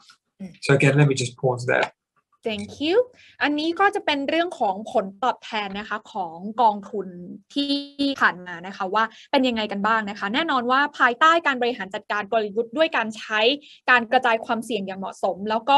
So again, let me just pause there. Thank you อันนี้ก็จะเป็นเรื่องของผลตอบแทนนะคะของกองทุนที่ผ่านมานะคะว่าเป็นยังไงกันบ้างนะคะแน่นอนว่าภายใต้การบริหารจัดการกลยุทธ์ด้วยการใช้การกระจายความเสี่ยงอย่างเหมาะสมแล้วก็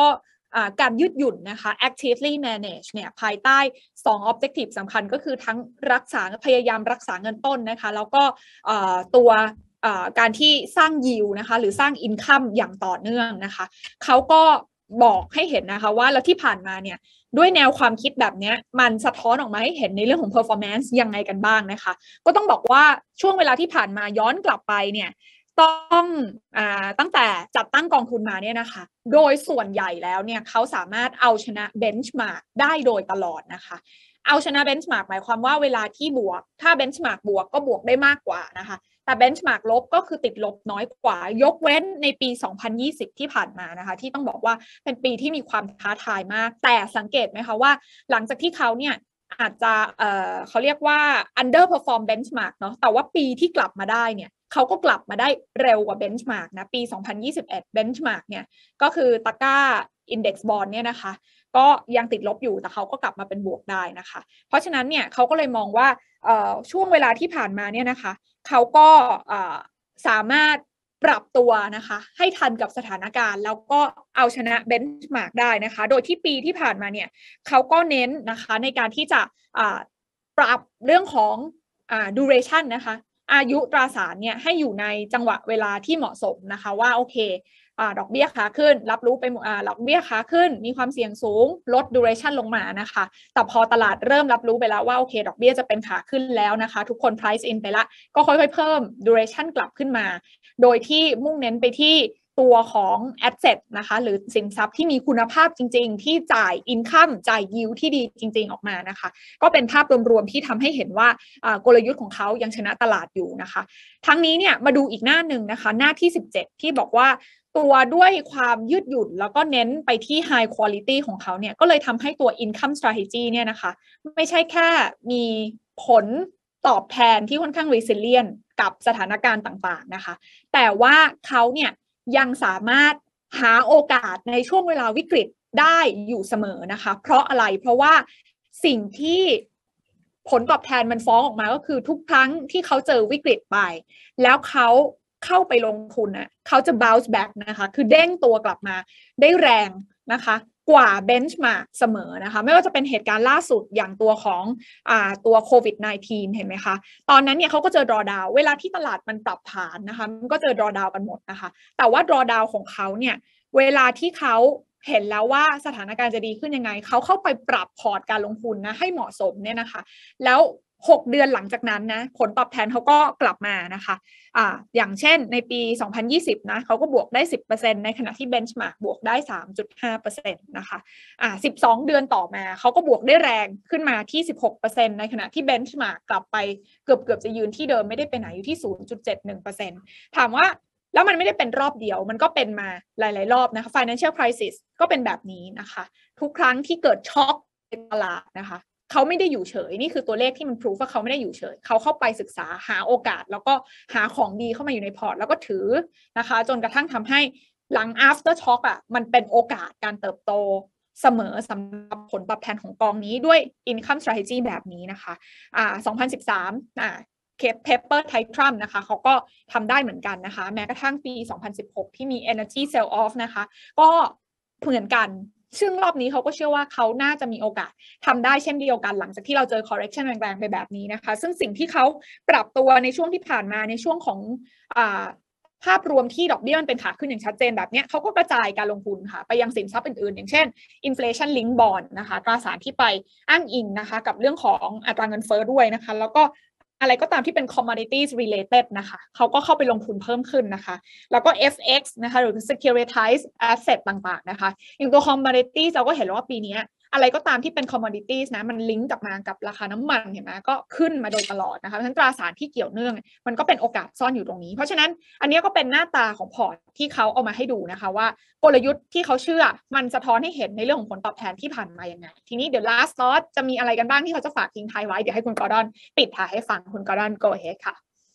การยืดหยุ่นนะคะ actively manage เนี่ยภายใต้สอง objective สำคัญก็คือทั้งรักษาพยายามรักษาเงินต้นนะคะแล้วก็ตัวการที่สร้าง yield นะคะหรือสร้าง income อย่างต่อเนื่องนะคะเขาก็บอกให้เห็นนะคะว่าแล้วที่ผ่านมาเนี่ยด้วยแนวความคิดแบบนี้มันสะท้อนออกมาให้เห็นในเรื่องของ performance ยังไงกันบ้างนะคะก็ต้องบอกว่าช่วงเวลาที่ผ่านมาย้อนกลับไปเนี่ยต้องอ่าตั้งแต่จัดตั้งกองทุนมาเนี่ยนะคะโดยส่วนใหญ่แล้วเนี่ยเขาสามารถเอาชนะ benchmark ได้โดยตลอดนะคะเอาชนะ benchmark หมายความว่าเวลาที่บวกถ้า benchmark บวกก็บวกได้มากกว่านะคะแต่ benchmark ลบก็คือติดลบน้อยกว่ายกเว้นในปีสองพันยี่สิบที่ผ่านมานะคะที่ต้องบอกว่าเป็นปีที่มีความท้าทายมากแต่สังเกตไหมคะว่าหลังจากที่เขาเนี่ยอาจจะเอ่อเขาเรียกว่า underperform benchmark เนาะแต่ว่าปีที่กลับมาได้เนี่ยเขาก็กลับมาได้เร็วกว่า benchmark นะปีสองพันยี่สิบเอ็ด benchmark เนี่ยก็คือตะกร้า index bond เนี่ยนะคะก็ยังติดลบอยู่แต่เขาก็กลับมาเป็นบวกได้นะคะเพราะฉะนั้นเนี่ยเขาก็เลยมองว่าช่วงเวลาที่ผ่านมาเนี่ยนะคะเขาก็สามารถปรับตัวนะคะให้ทันกับสถานการณ์แล้วก็เอาชนะเบนช์มาร์กได้นะคะโดยที่ปีที่ผ่านมาเนี่ยเขาก็เน้นนะคะในการที่จะปรับเรื่องของduration นะคะอายุตราสารเนี่ยให้อยู่ในจังหวะเวลาที่เหมาะสมนะคะว่าโอเคดอกเบี้ยขาขึ้นรับรู้ไปดอกเบี้ยขาขึ้นมีความเสี่ยงสูงลด duration ลงมานะคะแต่พอตลาดเริ่มรับรู้ไปแล้วว่าโอเคดอกเบี้ยจะเป็นขาขึ้นแล้วนะคะทุกคน price in ไปละก็ค่อยๆเพิ่ม duration กลับขึ้นมาโดยที่มุ่งเน้นไปที่ตัวของ asset นะคะหรือสินทรัพย์ที่มีคุณภาพจริงๆที่จ่าย income จ่าย yield ที่ดีจริงๆออกมานะคะก็เป็นภาพรวมๆที่ทำให้เห็นว่ากลยุทธ์ของเขายังชนะตลาดอยู่นะคะทั้งนี้เนี่ยมาดูอีกหน้าหนึ่งนะคะหน้าที่สิบเจ็ดที่บอกว่าตัวด้วยความยืดหยุ่นแล้วก็เน้นไปที่ high quality ของเขาเนี่ยก็เลยทำให้ตัว income strategy เนี่ยนะคะไม่ใช่แค่มีผลตอบแทนที่ค่อนข้าง resilient กับสถานการณ์ต่างๆนะคะแต่ว่าเขาเนี่ยยังสามารถหาโอกาสในช่วงเวลาวิกฤตได้อยู่เสมอนะคะเพราะอะไรเพราะว่าสิ่งที่ผลตอบแทนมันฟ้องออกมาก็คือทุกครั้งที่เขาเจอวิกฤตไปแล้วเขาเข้าไปลงทุนน่ะเขาจะ bounce back นะคะคือเด้งตัวกลับมาได้แรงนะคะกว่า benchmark เสมอนะคะไม่ว่าจะเป็นเหตุการณ์ล่าสุดอย่างตัวของอ่าตัวโควิด สิบเก้า เห็นไหมคะตอนนั้นเนี่ยเขาก็เจอ drawdown เวลาที่ตลาดมันปรับฐานนะคะมันก็เจอ drawdown กันหมดนะคะแต่ว่า drawdown ของเขาเนี่ยเวลาที่เขาเห็นแล้วว่าสถานการณ์จะดีขึ้นยังไงเขาเข้าไปปรับพอร์ตการลงทุนนะให้เหมาะสมเนี่ยนะคะแล้วหกเดือนหลังจากนั้นนะผลตอบแทนเขาก็กลับมานะคะอ่าอย่างเช่นในปีสองพันยี่สิบนะเขาก็บวกได้ สิบเปอร์เซ็นต์ ในขณะที่ benchmark บวกได้ สามจุดห้าเปอร์เซ็นต์ นะคะอ่าสิบสองเดือนต่อมาเขาก็บวกได้แรงขึ้นมาที่ สิบหกเปอร์เซ็นต์ ในขณะที่ benchmark กลับไปเกือบเกือบจะยืนที่เดิมไม่ได้ไปไหนอยู่ที่ ศูนย์จุดเจ็ดหนึ่งเปอร์เซ็นต์ ถามว่าแล้วมันไม่ได้เป็นรอบเดียวมันก็เป็นมาหลายๆรอบนะคะ financial crisis ก็เป็นแบบนี้นะคะทุกครั้งที่เกิดช็อคในตลาดนะคะเขาไม่ได้อยู่เฉยนี่คือตัวเลขที่มันพิสูจว่าเขาไม่ได้อยู่เฉยเขาเข้าไปศึกษาหาโอกาสแล้วก็หาของดีเข้ามาอยู่ในพอร์ตแล้วก็ถือนะคะจนกระทั่งทำให้หลัง after shock อ่ะมันเป็นโอกาสการเติบโตเสมอสำหรับผลตอบแทนของกองนี้ด้วย income strategy แบบนี้นะคะอ่าสองพันสิบสามอ่าPepper Tantrum นะคะเขาก็ทำได้เหมือนกันนะคะแม้กระทั่งปีสองพันสิบหกที่มี Energy Sell Off นะคะก็เหมือนกันซึ่งรอบนี้เขาก็เชื่อว่าเขาน่าจะมีโอกาสทำได้เช่นเดียวกันหลังจากที่เราเจอ correction แรงๆไปแบบนี้นะคะซึ่งสิ่งที่เขาปรับตัวในช่วงที่ผ่านมาในช่วงของอ่าภาพรวมที่ดอกเบี้ยมันเป็นขาขึ้นอย่างชัดเจนแบบนี้เขาก็กระจายการลงทุนค่ะไปยังสินทรัพย์อื่นๆอย่างเช่น inflation link bond นะคะตราสารที่ไปอ้างอิงนะคะกับเรื่องของอัตราเงินเฟ้อด้วยนะคะแล้วก็อะไรก็ตามที่เป็น commodities related นะคะเขาก็เข้าไปลงทุนเพิ่มขึ้นนะคะแล้วก็ เอฟ เอ็กซ์ นะคะหรือ securitized asset ต่างๆนะคะอย่างตัว commodities เราก็เห็นแล้วว่าปีนี้อะไรก็ตามที่เป็น commodities นะมันลิงก์กลับมากับราคาน้ำมันเห็นไหมก็ขึ้นมาโดยตลอดนะคะเพราะฉะนั้นตราสารที่เกี่ยวเนื่องมันก็เป็นโอกาสซ่อนอยู่ตรงนี้เพราะฉะนั้นอันนี้ก็เป็นหน้าตาของพอร์ตที่เขาเอามาให้ดูนะคะว่ากลยุทธ์ที่เขาเชื่อมันสะท้อนให้เห็นในเรื่องของผลตอบแทนที่ผ่านมาอย่างไงทีนี้เดี๋ยว last thought จะมีอะไรกันบ้างที่เขาจะฝากทิ้งท้ายไว้เดี๋ยวให้คุณกอร์ดอนปิดท้ายให้ฟังคุณกอร์ดอน go ahead ค่ะ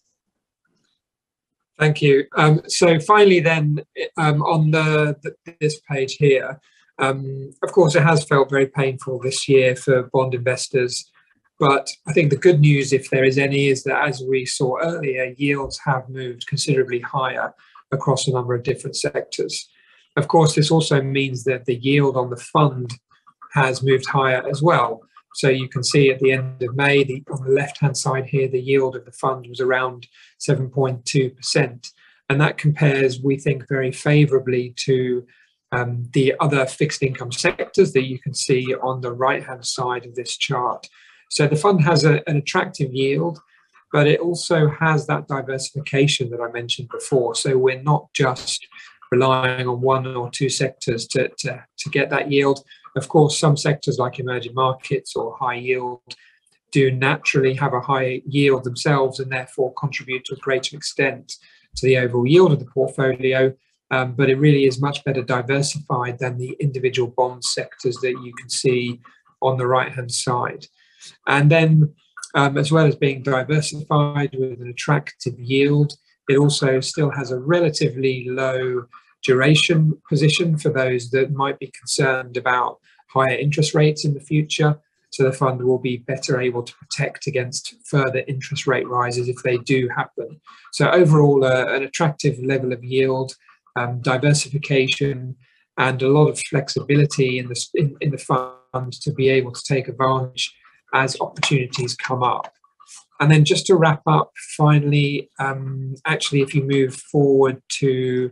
Thank you. Um, so finally then um, on the, the this page here Um, of course, it has felt very painful this year for bond investors, but I think the good news, if there is any, is that as we saw earlier, yields have moved considerably higher across a number of different sectors. Of course, this also means that the yield on the fund has moved higher as well. So you can see at the end of May, the, on the left-hand side here, the yield of the fund was around seven point two percent. And that compares, we think, very favorably to um, the other fixed income sectors that you can see on the right-hand side of this chart. So the fund has a, an attractive yield, but it also has that diversification that I mentioned before. So we're not just relying on one or two sectors to, to, to get that yield. Of course, some sectors like emerging markets or high yield do naturally have a high yield themselves and therefore contribute to a greater extent to the overall yield of the portfolio. Um, but it really is much better diversified than the individual bond sectors that you can see on the right-hand side. And then, um, as well as being diversified with an attractive yield, it also still has a relatively low duration position for those that might be concerned about higher interest rates in the future. So the fund will be better able to protect against further interest rate rises if they do happen. So overall, uh, an attractive level of yield, um, diversification, and a lot of flexibility in the, in, in the fund to be able to take advantage as opportunities come up. And then just to wrap up, finally, um, actually, if you move forward to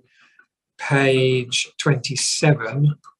page twenty-seven,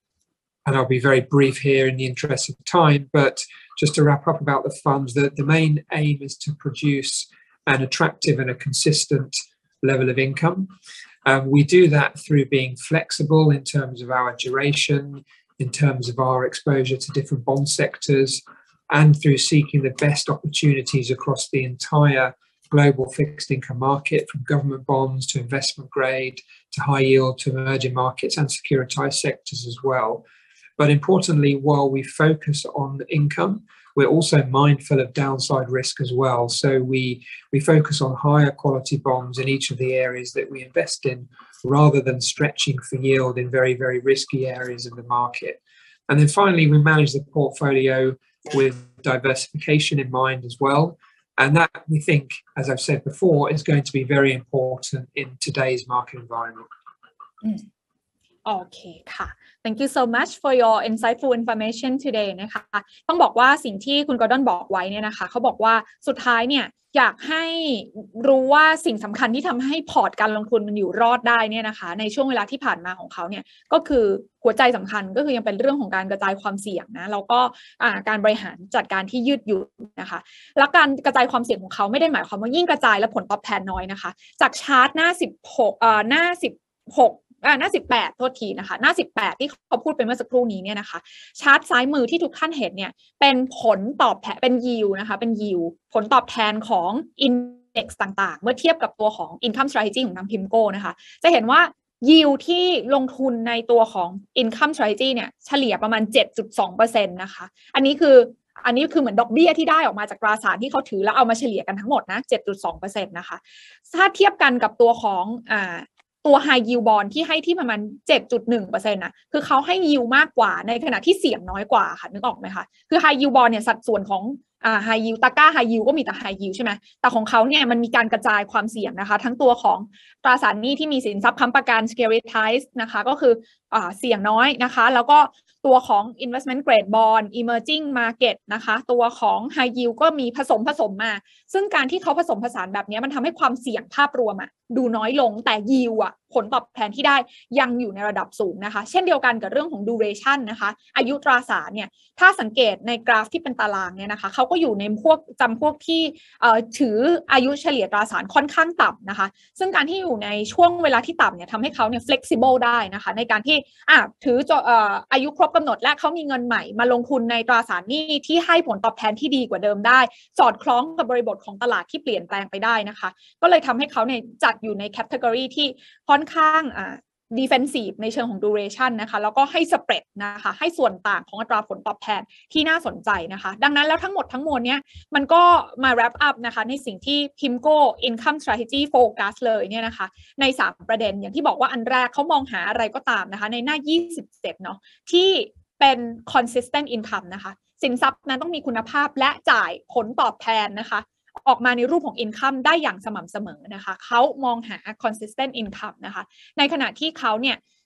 and I'll be very brief here in the interest of time, but just to wrap up about the funds, the, the main aim is to produce an attractive and a consistent level of income. Um, we do that through being flexible in terms of our duration, in terms of our exposure to different bond sectors, and through seeking the best opportunities across the entire global fixed income market, from government bonds to investment grade, to high yield, to emerging markets and securitized sectors as well. But importantly, while we focus on income, we're also mindful of downside risk as well. So we, we focus on higher quality bonds in each of the areas that we invest in, rather than stretching for yield in very, very risky areas of the market. And then finally, we manage the portfolio with diversification in mind as well. And that, we think, as I've said before, is going to be very important in today's market environment. Mm. โอเคค่ะ thank you so much for your insightful information today นะคะต้องบอกว่าสิ่งที่คุณกอร์ดอนบอกไว้เนี่ยนะคะเขาบอกว่าสุดท้ายเนี่ยอยากให้รู้ว่าสิ่งสำคัญที่ทำให้พอร์ตการลงทุนมันอยู่รอดได้เนี่ยนะคะในช่วงเวลาที่ผ่านมาของเขาเนี่ยก็คือหัวใจสำคัญก็คือยังเป็นเรื่องของการกระจายความเสี่ยงนะแล้วก็การบริหารจัดการที่ยืดหยุ่นนะคะและการกระจายความเสี่ยงของเขาไม่ได้หมายความว่ายิ่งกระจายและผลตอบแทนน้อยนะคะจากชาร์ตหน้าสิบหกเอ่อหน้าสิบหกอ่าหน้าสิบแปดโทษทีนะคะหน้าสิบแปดที่เขาพูดไปเมื่อสักครู่นี้เนี่ยนะคะชาร์ตซ้ายมือที่ทุกท่านเห็นเนี่ยเป็นผลตอบแทนเป็น yield นะคะเป็น yield ผลตอบแทนของ index ต่างๆเมื่อเทียบกับตัวของ income strategy ของทาง PIMCO นะคะจะเห็นว่า yield ที่ลงทุนในตัวของ income strategy เนี่ยเฉลี่ยประมาณ เจ็ดจุดสองเปอร์เซ็นต์ นะคะอันนี้คืออันนี้คือเหมือนดอกเบี้ยที่ได้ออกมาจากตราสารที่เขาถือแล้วเอามาเฉลี่ยกันทั้งหมดนะ เจ็ดจุดสองเปอร์เซ็นต์ นะคะถ้าเทียบกันกับตัวของอ่าตัว high yield bond ที่ให้ที่ประมาณ เจ็ดจุดหนึ่งเปอร์เซ็นต์ นะคือเขาให้ yield มากกว่าในขณะที่เสี่ยงน้อยกว่าค่ะนึกออกไหมคะคือ high yield bond เนี่ยสัดส่วนของอ่า high yield ตะกร้า high yield ก็มีแต่ high yield ใช่ไหมแต่ของเขาเนี่ยมันมีการกระจายความเสี่ยงนะคะทั้งตัวของตราสารหนี้ที่มีสินทรัพย์ค้ำประกัน securitized นะคะก็คืออ่าเสี่ยงน้อยนะคะแล้วก็ตัวของ investment grade bond emerging market นะคะตัวของ high yield ก็มีผสมผสมมาซึ่งการที่เขาผสมผสานแบบนี้มันทำให้ความเสี่ยงภาพรวมอะดูน้อยลงแต่ yield อะผลตอบแทนที่ได้ยังอยู่ในระดับสูงนะคะเช่นเดียวกันกับเรื่องของ duration นะคะอายุตราสารเนี่ยถ้าสังเกตในกราฟที่เป็นตารางเนี่ยนะคะเขาก็อยู่ในพวกจำพวกที่ถืออายุเฉลี่ยตราสารค่อนข้างต่ำนะคะซึ่งการที่อยู่ในช่วงเวลาที่ต่ำเนี่ยทำให้เขาเนี่ย flexible ได้นะคะในการที่อ่ะถืออายุครบกำหนดและเขามีเงินใหม่มาลงทุนในตราสารหนี้ที่ให้ผลตอบแทนที่ดีกว่าเดิมได้สอดคล้องกับบริบทของตลาดที่เปลี่ยนแปลงไปได้นะคะก็เลยทำให้เขาเนี่ยจัดอยู่ในแคตตากรีที่ค่อนข้างอ่า defensive ในเชิงของ duration นะคะแล้วก็ให้ spread นะคะให้ส่วนต่างของอัตราผลตอบแทนที่น่าสนใจนะคะดังนั้นแล้วทั้งหมดทั้งมวลเนี้ยมันก็มา wrap up นะคะในสิ่งที่ PIMCO Income Strategy Focus เลยเนี่ยนะคะในสามประเด็นอย่างที่บอกว่าอันแรกเขามองหาอะไรก็ตามนะคะในหน้ายี่สิบเจ็ดเนาะที่เป็น consistent income นะคะสินทรัพย์นั้นต้องมีคุณภาพและจ่ายผลตอบแทนนะคะออกมาในรูปของ income ได้อย่างสม่ำเสมอนะคะเขามองหา consistent income นะคะในขณะที่เขาเนี่ย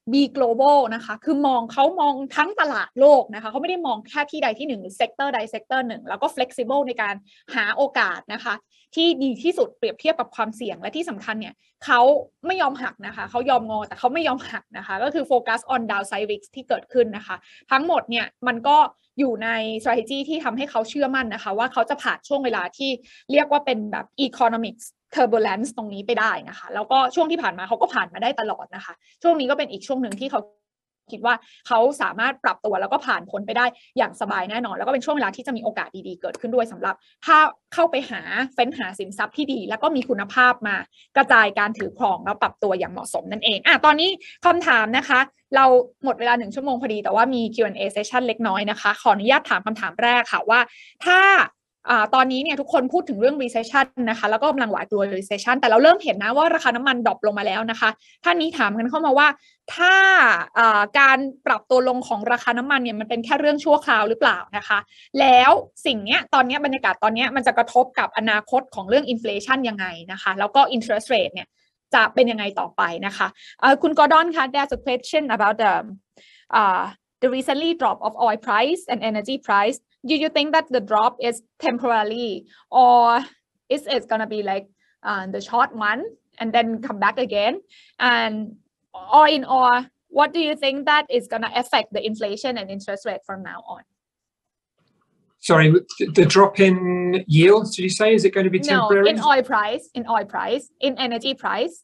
be global นะคะคือมองเขามองทั้งตลาดโลกนะคะเขาไม่ได้มองแค่ที่ใดที่หนึ่งหรือเซกเตอร์ใดเซกเตอร์หนึ่งแล้วก็ flexible ในการหาโอกาสนะคะที่ดีที่สุดเปรียบเทียบกับความเสี่ยงและที่สำคัญเนี่ยเขาไม่ยอมหักนะคะเขายอมงอแต่เขาไม่ยอมหักนะคะก็คือโฟกัส on downside risk ที่เกิดขึ้นนะคะทั้งหมดเนี่ยมันก็อยู่ใน strategy ที่ทำให้เขาเชื่อมั่นนะคะว่าเขาจะผ่านช่วงเวลาที่เรียกว่าเป็นแบบ economic turbulence ตรงนี้ไปได้นะคะแล้วก็ช่วงที่ผ่านมาเขาก็ผ่านมาได้ตลอดนะคะช่วงนี้ก็เป็นอีกช่วงหนึ่งที่เขาคิดว่าเขาสามารถปรับตัวแล้วก็ผ่านพ้นไปได้อย่างสบายแน่นอนแล้วก็เป็นช่วงเวลาที่จะมีโอกาสดีๆเกิดขึ้นด้วยสำหรับถ้าเข้าไปหาเฟ้นหาสินทรัพย์ที่ดีแล้วก็มีคุณภาพมากระจายการถือครองแล้วปรับตัวอย่างเหมาะสมนั่นเองอ่ะตอนนี้คำถามนะคะเราหมดเวลาหนึ่งชั่วโมงพอดีแต่ว่ามี คิว แอนด์ เอ session เล็กน้อยนะคะขออนุญาตถามคำถามแรกค่ะว่าถ้าอ่าตอนนี้เนี่ยทุกคนพูดถึงเรื่อง recession นะคะแล้วก็กำลังหวาดกลัว recession แต่เราเริ่มเห็นนะว่าราคาน้ำมันดรอปลงมาแล้วนะคะท่านนี้ถามกันเข้ามาว่าถ้าอ่าการปรับตัวลงของราคาน้ำมันเนี่ยมันเป็นแค่เรื่องชั่วคราวหรือเปล่านะคะแล้วสิ่งเนี้ยตอนนี้บรรยากาศตอนนี้มันจะกระทบกับอนาคตของเรื่อง inflation ยังไงนะคะแล้วก็ interest rate เนี่ยจะเป็นยังไงต่อไปนะคะเอ่อคุณกอร์ดอนคะ there's a question about the uh, the recently drop of oil price and energy price. Do you think that the drop is temporary or is it gonna be like uh, the short one and then come back again? And all in all, what do you think that is gonna affect the inflation and interest rate from now on? Sorry, the drop in yields, did you say? Is it going to be temporary? No, in oil price, in oil price, in energy price.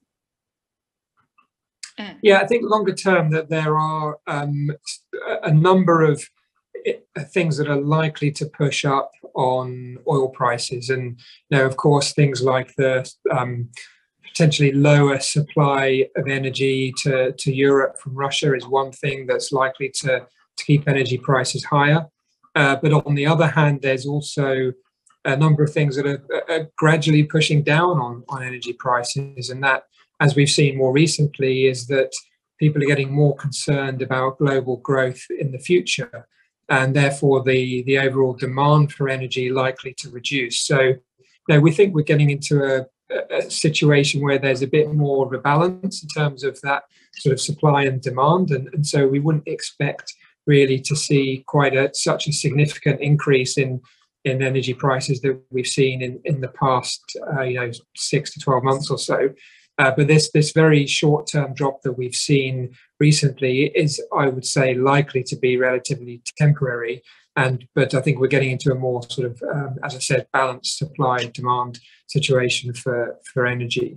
Uh. Yeah, I think longer term that there are um, a number of things that are likely to push up on oil prices. And, you know, of course, things like the um, potentially lower supply of energy to, to Europe from Russia is one thing that's likely to, to keep energy prices higher. Uh, but on the other hand, there's also a number of things that are, are gradually pushing down on, on energy prices. And that, as we've seen more recently, is that people are getting more concerned about global growth in the future. And therefore, the, the overall demand for energy likely to reduce. So, you know, we think we're getting into a, a situation where there's a bit more of a balance in terms of that sort of supply and demand. And, and so we wouldn't expect really to see quite a such a significant increase in in energy prices that we've seen in in the past uh, you know six to twelve months or so. Uh, but this this very short term drop that we've seen recently is, I would say, likely to be relatively temporary. And but I think we're getting into a more sort of, um, as I said, balanced supply and demand situation for for energy.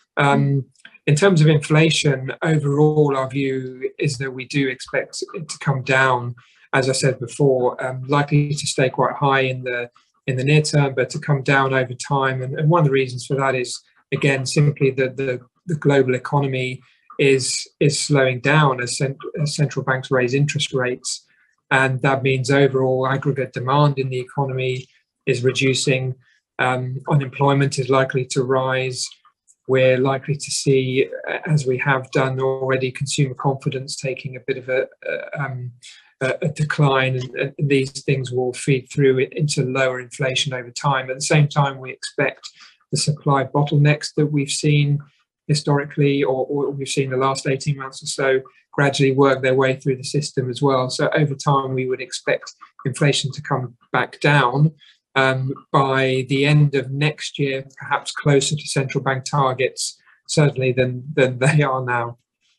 Um, In terms of inflation, overall, our view is that we do expect it to come down, as I said before, um, likely to stay quite high in the in the near term, but to come down over time. And, and one of the reasons for that is, again, simply that the, the global economy is is slowing down as, cent as central banks raise interest rates. And that means overall aggregate demand in the economy is reducing. Um, unemployment is likely to rise. We're likely to see, as we have done already, consumer confidence taking a bit of a, a, um, a decline, and, and these things will feed through into lower inflation over time. At the same time, we expect the supply bottlenecks that we've seen historically, or, or we've seen the last eighteen months or so, gradually work their way through the system as well. So over time, we would expect inflation to come back down. Um, by the end of next year, perhaps closer to central bank targets, certainly than than they are now.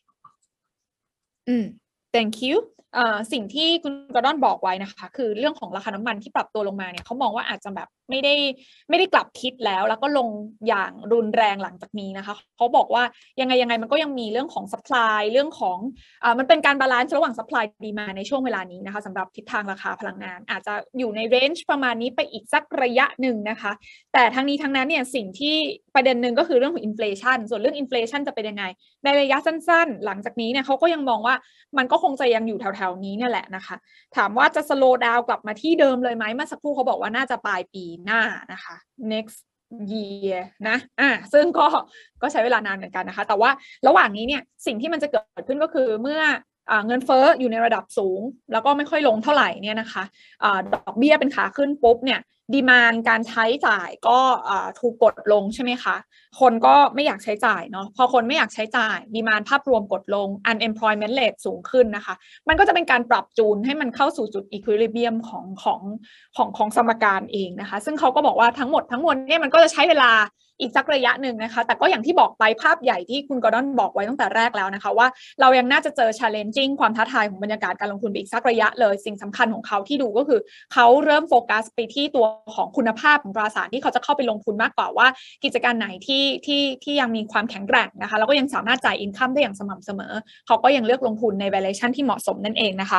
Mm, thank you. เอ่อสิ่งที่คุณกอร์ดอนบอกไว้นะคะคือเรื่องของราคาน้ำมันที่ปรับตัวลงมาเนี่ยเขามองว่าอาจจะแบบไม่ได้ไม่ได้กลับทิศแล้วแล้วก็ลงอย่างรุนแรงหลังจากนี้นะคะเขาบอกว่ายังไงยังไงมันก็ยังมีเรื่องของ supply เรื่องของอ่ามันเป็นการบาลานซ์ระหว่าง supply demand ในช่วงเวลานี้นะคะสำหรับทิศทางราคาพลังงานอาจจะอยู่ใน range ประมาณนี้ไปอีกสักระยะหนึ่งนะคะแต่ทั้งนี้ทั้งนั้นเนี่ยสิ่งที่ประเด็นหนึ่งก็คือเรื่องของ inflation ส่วนเรื่อง inflation จะเป็นยังไงในระยะสั้นๆหลังจากนี้เนี่ยเขาก็ยังมองว่ามันก็คงจะยังอยู่แถวๆนี้เนี่ยแหละนะคะถามว่าจะ slow down กลับมาที่เดิมเลยไหมเมื่อสักครู่เขาบอกว่าน่าจะปลายปีหน้านะคะ next year นะอ่าซึ่งก็ก็ใช้เวลานานเหมือนกันนะคะแต่ว่าระหว่างนี้เนี่ยสิ่งที่มันจะเกิดขึ้นก็คือเมื่ออ่าเงินเฟ้ออยู่ในระดับสูงแล้วก็ไม่ค่อยลงเท่าไหร่เนี่ยนะคะอ่าดอกเบี้ยเป็นขาขึ้นปุ๊บเนี่ยดีมานด์การใช้จ่ายก็ถูกกดลงใช่ไหมคะคนก็ไม่อยากใช้จ่ายเนาะพอคนไม่อยากใช้จ่ายดีมานด์ภาพรวมกดลง unemployment rate สูงขึ้นนะคะมันก็จะเป็นการปรับจูนให้มันเข้าสู่จุด equilibrium ของของของของสมการเองนะคะซึ่งเขาก็บอกว่าทั้งหมดทั้งมวลเนี่ยมันก็จะใช้เวลาอีกสักระยะหนึ่งนะคะแต่ก็อย่างที่บอกไปภาพใหญ่ที่คุณกอร์ดอนบอกไว้ตั้งแต่แรกแล้วนะคะว่าเรายังน่าจะเจอ challenging ความท้าทายของบรรยากาศการลงทุนไปอีกสักระยะเลยสิ่งสำคัญของเขาที่ดูก็คือเขาเริ่มโฟกัสไปที่ตัวของคุณภาพของตราสารที่เขาจะเข้าไปลงทุนมากกว่าว่ากิจการไหนที่ที่ที่ยังมีความแข็งแกร่งนะคะแล้วก็ยังสามารถจ่าย income ได้อย่างสม่ำเสมอเขาก็ยังเลือกลงทุนใน valuation ที่เหมาะสมนั่นเองนะคะ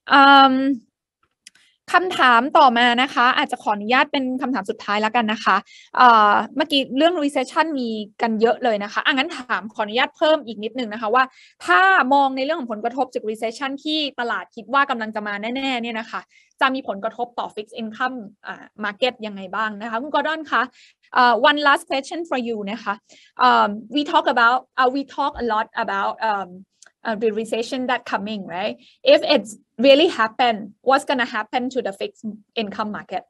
คำถามต่อมานะคะอาจจะขออนุญาตเป็นคำถามสุดท้ายแล้วกันนะคะเอ่อเมื่อกี้เรื่อง recession มีกันเยอะเลยนะคะอ่ะงั้นถามขออนุญาตเพิ่มอีกนิดนึงนะคะว่าถ้ามองในเรื่องของผลกระทบจาก recession ที่ตลาดคิดว่ากำลังจะมาแน่ๆเนี่ยนะคะจะมีผลกระทบต่อ fixed income อ่า market ยังไงบ้างนะคะคุณกอร์ดอนคะ uh, one last question for you นะคะ um, we talk about uh, we talk a lot about um, uh, the recession that coming right if it's really happen what's going to happen to the fixed income market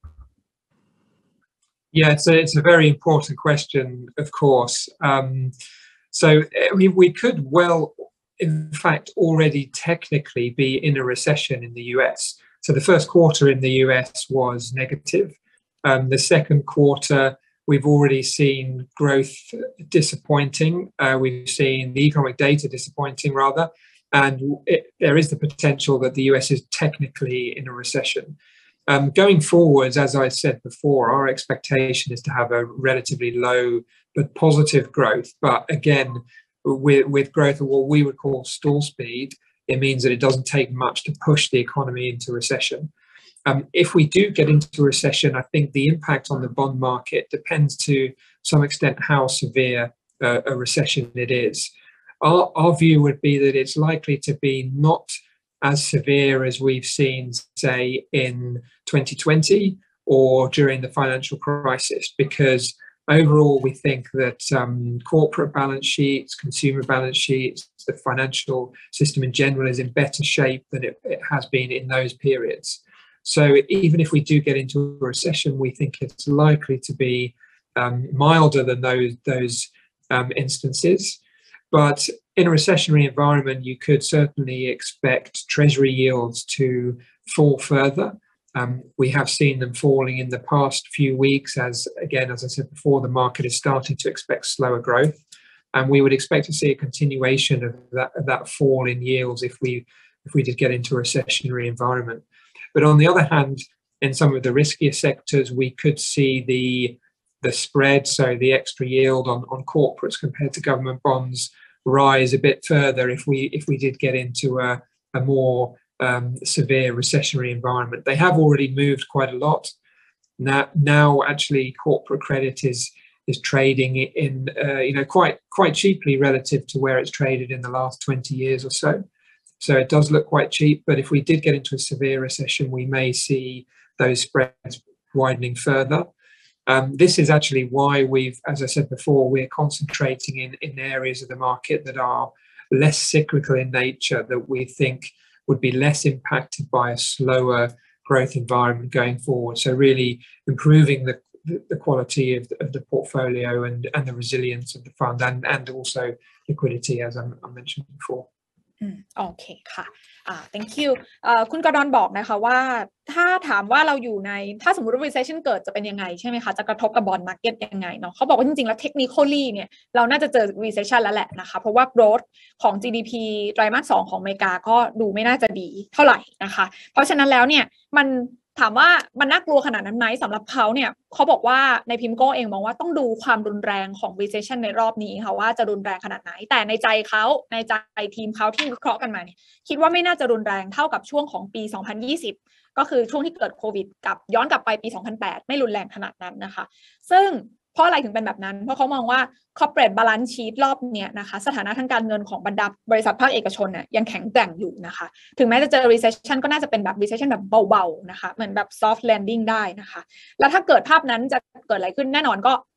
yeah it's a, it's a very important question of course um, so we, we could well in fact already technically be in a recession in the U S so the first quarter in the U S was negative um, the second quarter we've already seen growth disappointing uh, we've seen the economic data disappointing rather and it, there is the potential that the U S is technically in a recession. Um, going forwards, as I said before, our expectation is to have a relatively low but positive growth. But again, with, with growth of what we would call stall speed, it means that it doesn't take much to push the economy into recession. Um, if we do get into recession, I think the impact on the bond market depends to some extent how severe uh, a recession it is. Our, our view would be that it's likely to be not as severe as we've seen, say, in twenty twenty or during the financial crisis, because overall we think that um, corporate balance sheets, consumer balance sheets, the financial system in general is in better shape than it, it has been in those periods. So even if we do get into a recession, we think it's likely to be um, milder than those, those um, instances. But in a recessionary environment, you could certainly expect treasury yields to fall further. Um, we have seen them falling in the past few weeks as, again, as I said before, the market is starting to expect slower growth. And we would expect to see a continuation of that, of that fall in yields if we, if we did get into a recessionary environment. But on the other hand, in some of the riskier sectors, we could see the, the spread, so the extra yield on, on corporates compared to government bonds, rise a bit further if we if we did get into a, a more um, severe recessionary environment. They have already moved quite a lot. Now, now actually corporate credit is is trading in uh, you know quite quite cheaply relative to where it's traded in the last twenty years or so. So it does look quite cheap, but if we did get into a severe recession, we may see those spreads widening further. Um, this is actually why we've, as I said before, we're concentrating in, in areas of the market that are less cyclical in nature, that we think would be less impacted by a slower growth environment going forward. So really improving the, the quality of the, of the portfolio and, and the resilience of the fund and, and also liquidity, as I, I mentioned before. โอเคค่ะอ่า thank you อ่าคุณกอร์ดอนบอกนะคะว่าถ้าถามว่าเราอยู่ในถ้าสมมติว่า recession เกิดจะเป็นยังไงใช่ไหมคะจะกระทบกับ bond market ยังไงเนาะเขาบอกว่าจริงๆแล้ว technically เนี่ยเราน่าจะเจอ recession แล้วแหละนะคะเพราะว่า growth ของ จี ดี พี ไตรมาสสองของอเมริกาก็ดูไม่น่าจะดีเท่าไหร่นะคะเพราะฉะนั้นแล้วเนี่ยมันถามว่ามันน่ากลัวขนาดนั้นไหมสำหรับเขาเนี่ยเขาบอกว่าในพิมโก้เองมองว่าต้องดูความรุนแรงของ recession ในรอบนี้ค่ะว่าจะรุนแรงขนาดไหนแต่ในใจเขาในใจทีมเขาที่วิเคราะห์กันมาเนี่ยคิดว่าไม่น่าจะรุนแรงเท่ากับช่วงของปีสองพันยี่สิบก็คือช่วงที่เกิดโควิดกับย้อนกลับไปปีสองพันแปดไม่รุนแรงขนาดนั้นนะคะซึ่งเพราะอะไรถึงเป็นแบบนั้นเพราะเขามองว่า corporate balance sheet รอบเนี้ยนะคะสถานะทางการเงินของบรรดาบริษัทภาคเอกชนเนี่ยยังแข็งแกร่งอยู่นะคะถึงแม้จะเจอ recession ก็น่าจะเป็นแบบ recession แบบเบาๆนะคะเหมือนแบบ soft landing ได้นะคะแล้วถ้าเกิดภาพนั้นจะเกิดอะไรขึ้นแน่นอนก็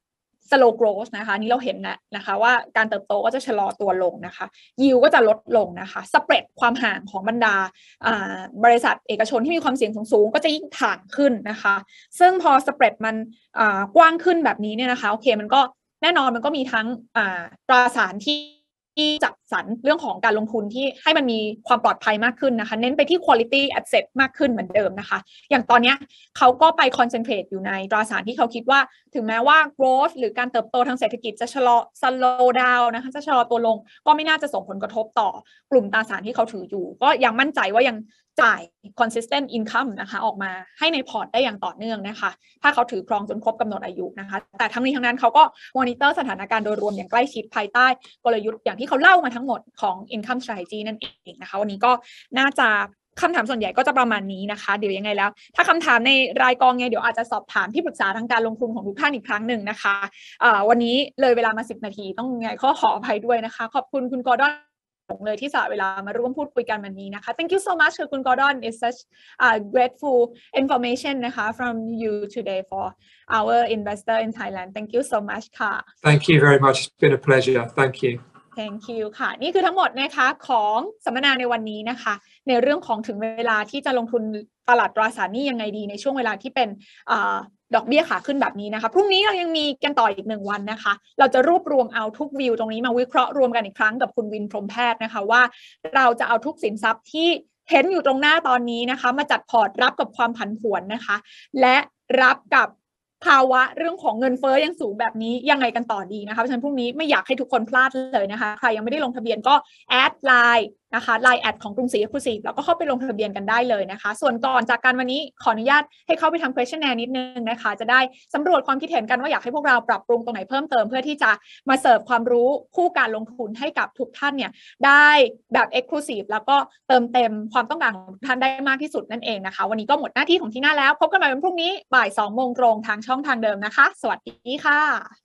slow growth นะคะนี่เราเห็นนะนะคะว่าการเติบโตก็จะชะลอตัวลงนะคะ yield ก็จะลดลงนะคะ spread ความห่างของบรรดาบริษัทเอกชนที่มีความเสี่ยงสูงๆก็จะยิ่งถ่างขึ้นนะคะซึ่งพอ spread มันกว้างขึ้นแบบนี้เนี่ยนะคะโอเคมันก็แน่นอนมันก็มีทั้งตราสารที่ที่จัดสรรเรื่องของการลงทุนที่ให้มันมีความปลอดภัยมากขึ้นนะคะเน้นไปที่ quality asset มากขึ้นเหมือนเดิมนะคะอย่างตอนนี้เขาก็ไป concentrate อยู่ในตราสารที่เขาคิดว่าถึงแม้ว่า growth หรือการเติบโตทางเศรษฐกิจจะชะลอ slow down นะคะจะชะลอตัวลงก็ไม่น่าจะส่งผลกระทบต่อกลุ่มตราสารที่เขาถืออยู่ก็ยังมั่นใจว่ายังจ่าย consistent income นะคะออกมาให้ในพอร์ตได้อย่างต่อเนื่องนะคะถ้าเขาถือครองจนครบกำหนดอายุนะคะแต่ทั้งนี้ทั้งนั้นเขาก็ monitor สถานการณ์โดยรวมอย่างใกล้ชิดภายใต้กลยุทธ์อย่างที่เขาเล่ามาทั้งหมดของ income strategy นั่นเองนะคะวันนี้ก็น่าจะคำถามส่วนใหญ่ก็จะประมาณนี้นะคะเดี๋ยวยังไงแล้วถ้าคำถามในรายกองไงเดี๋ยวอาจจะสอบถามที่ปรึกษาทางการลงทุนของทุกท่านอีกครั้งหนึ่งนะคะวันนี้เลยเวลามาสิบนาทีต้องไงขอขออภัยด้วยนะคะขอบคุณคุณกอร์ดอนเลยที่สละเวลามาร่วมพูดคุยกันวันนี้นะคะ Thank you so much คุณกอร์ดอน It's such uh, grateful information นะคะ from you today for our investor in Thailand Thank you so much ค่ะ Thank you very much It's been a pleasure Thank you Thank you ค่ะนี่คือทั้งหมดนะคะของสัมมนาในวันนี้นะคะในเรื่องของถึงเวลาที่จะลงทุนตลาดตราสารหนี้ยังไงดีในช่วงเวลาที่เป็นดอกเบี้ยขาขึ้นแบบนี้นะคะพรุ่งนี้เรายังมีกันต่ออีกหนึ่งวันนะคะเราจะรวบรวมเอาทุกวิวตรงนี้มาวิเคราะห์รวมกันอีกครั้งกับคุณวินพรหมแพทย์นะคะว่าเราจะเอาทุกสินทรัพย์ที่เห็นอยู่ตรงหน้าตอนนี้นะคะมาจัดพอร์ตรับกับความผันผวนนะคะและรับกับภาวะเรื่องของเงินเฟ้อยังสูงแบบนี้ยังไงกันต่อดีนะคะเพราะฉะนั้นพรุ่งนี้ไม่อยากให้ทุกคนพลาดเลยนะคะใครยังไม่ได้ลงทะเบียนก็แอดไลน์นะคะไลน์แอดของกรุงศรี Exclusive แล้วก็เข้าไปลงทะเบียนกันได้เลยนะคะส่วนก่อนจากการวันนี้ขออนุญาตให้เข้าไปทำ questionnaire นิดนึงนะคะจะได้สำรวจความคิดเห็นกันว่าอยากให้พวกเราปรับปรุงตรงไหนเพิ่มเติมเพื่อที่จะมาเสิร์ฟความรู้คู่การลงทุนให้กับทุกท่านเนี่ยได้แบบ Exclusive แล้วก็เติมเต็มความต้องการของทุกท่านได้มากที่สุดนั่นเองนะคะวันนี้ก็หมดหน้าที่ของที่หน้าแล้วพบกันใหม่วันพรุ่งนี้บ่ายสองโมงตรงทางช่องทางเดิมนะคะสวัสดีค่ะ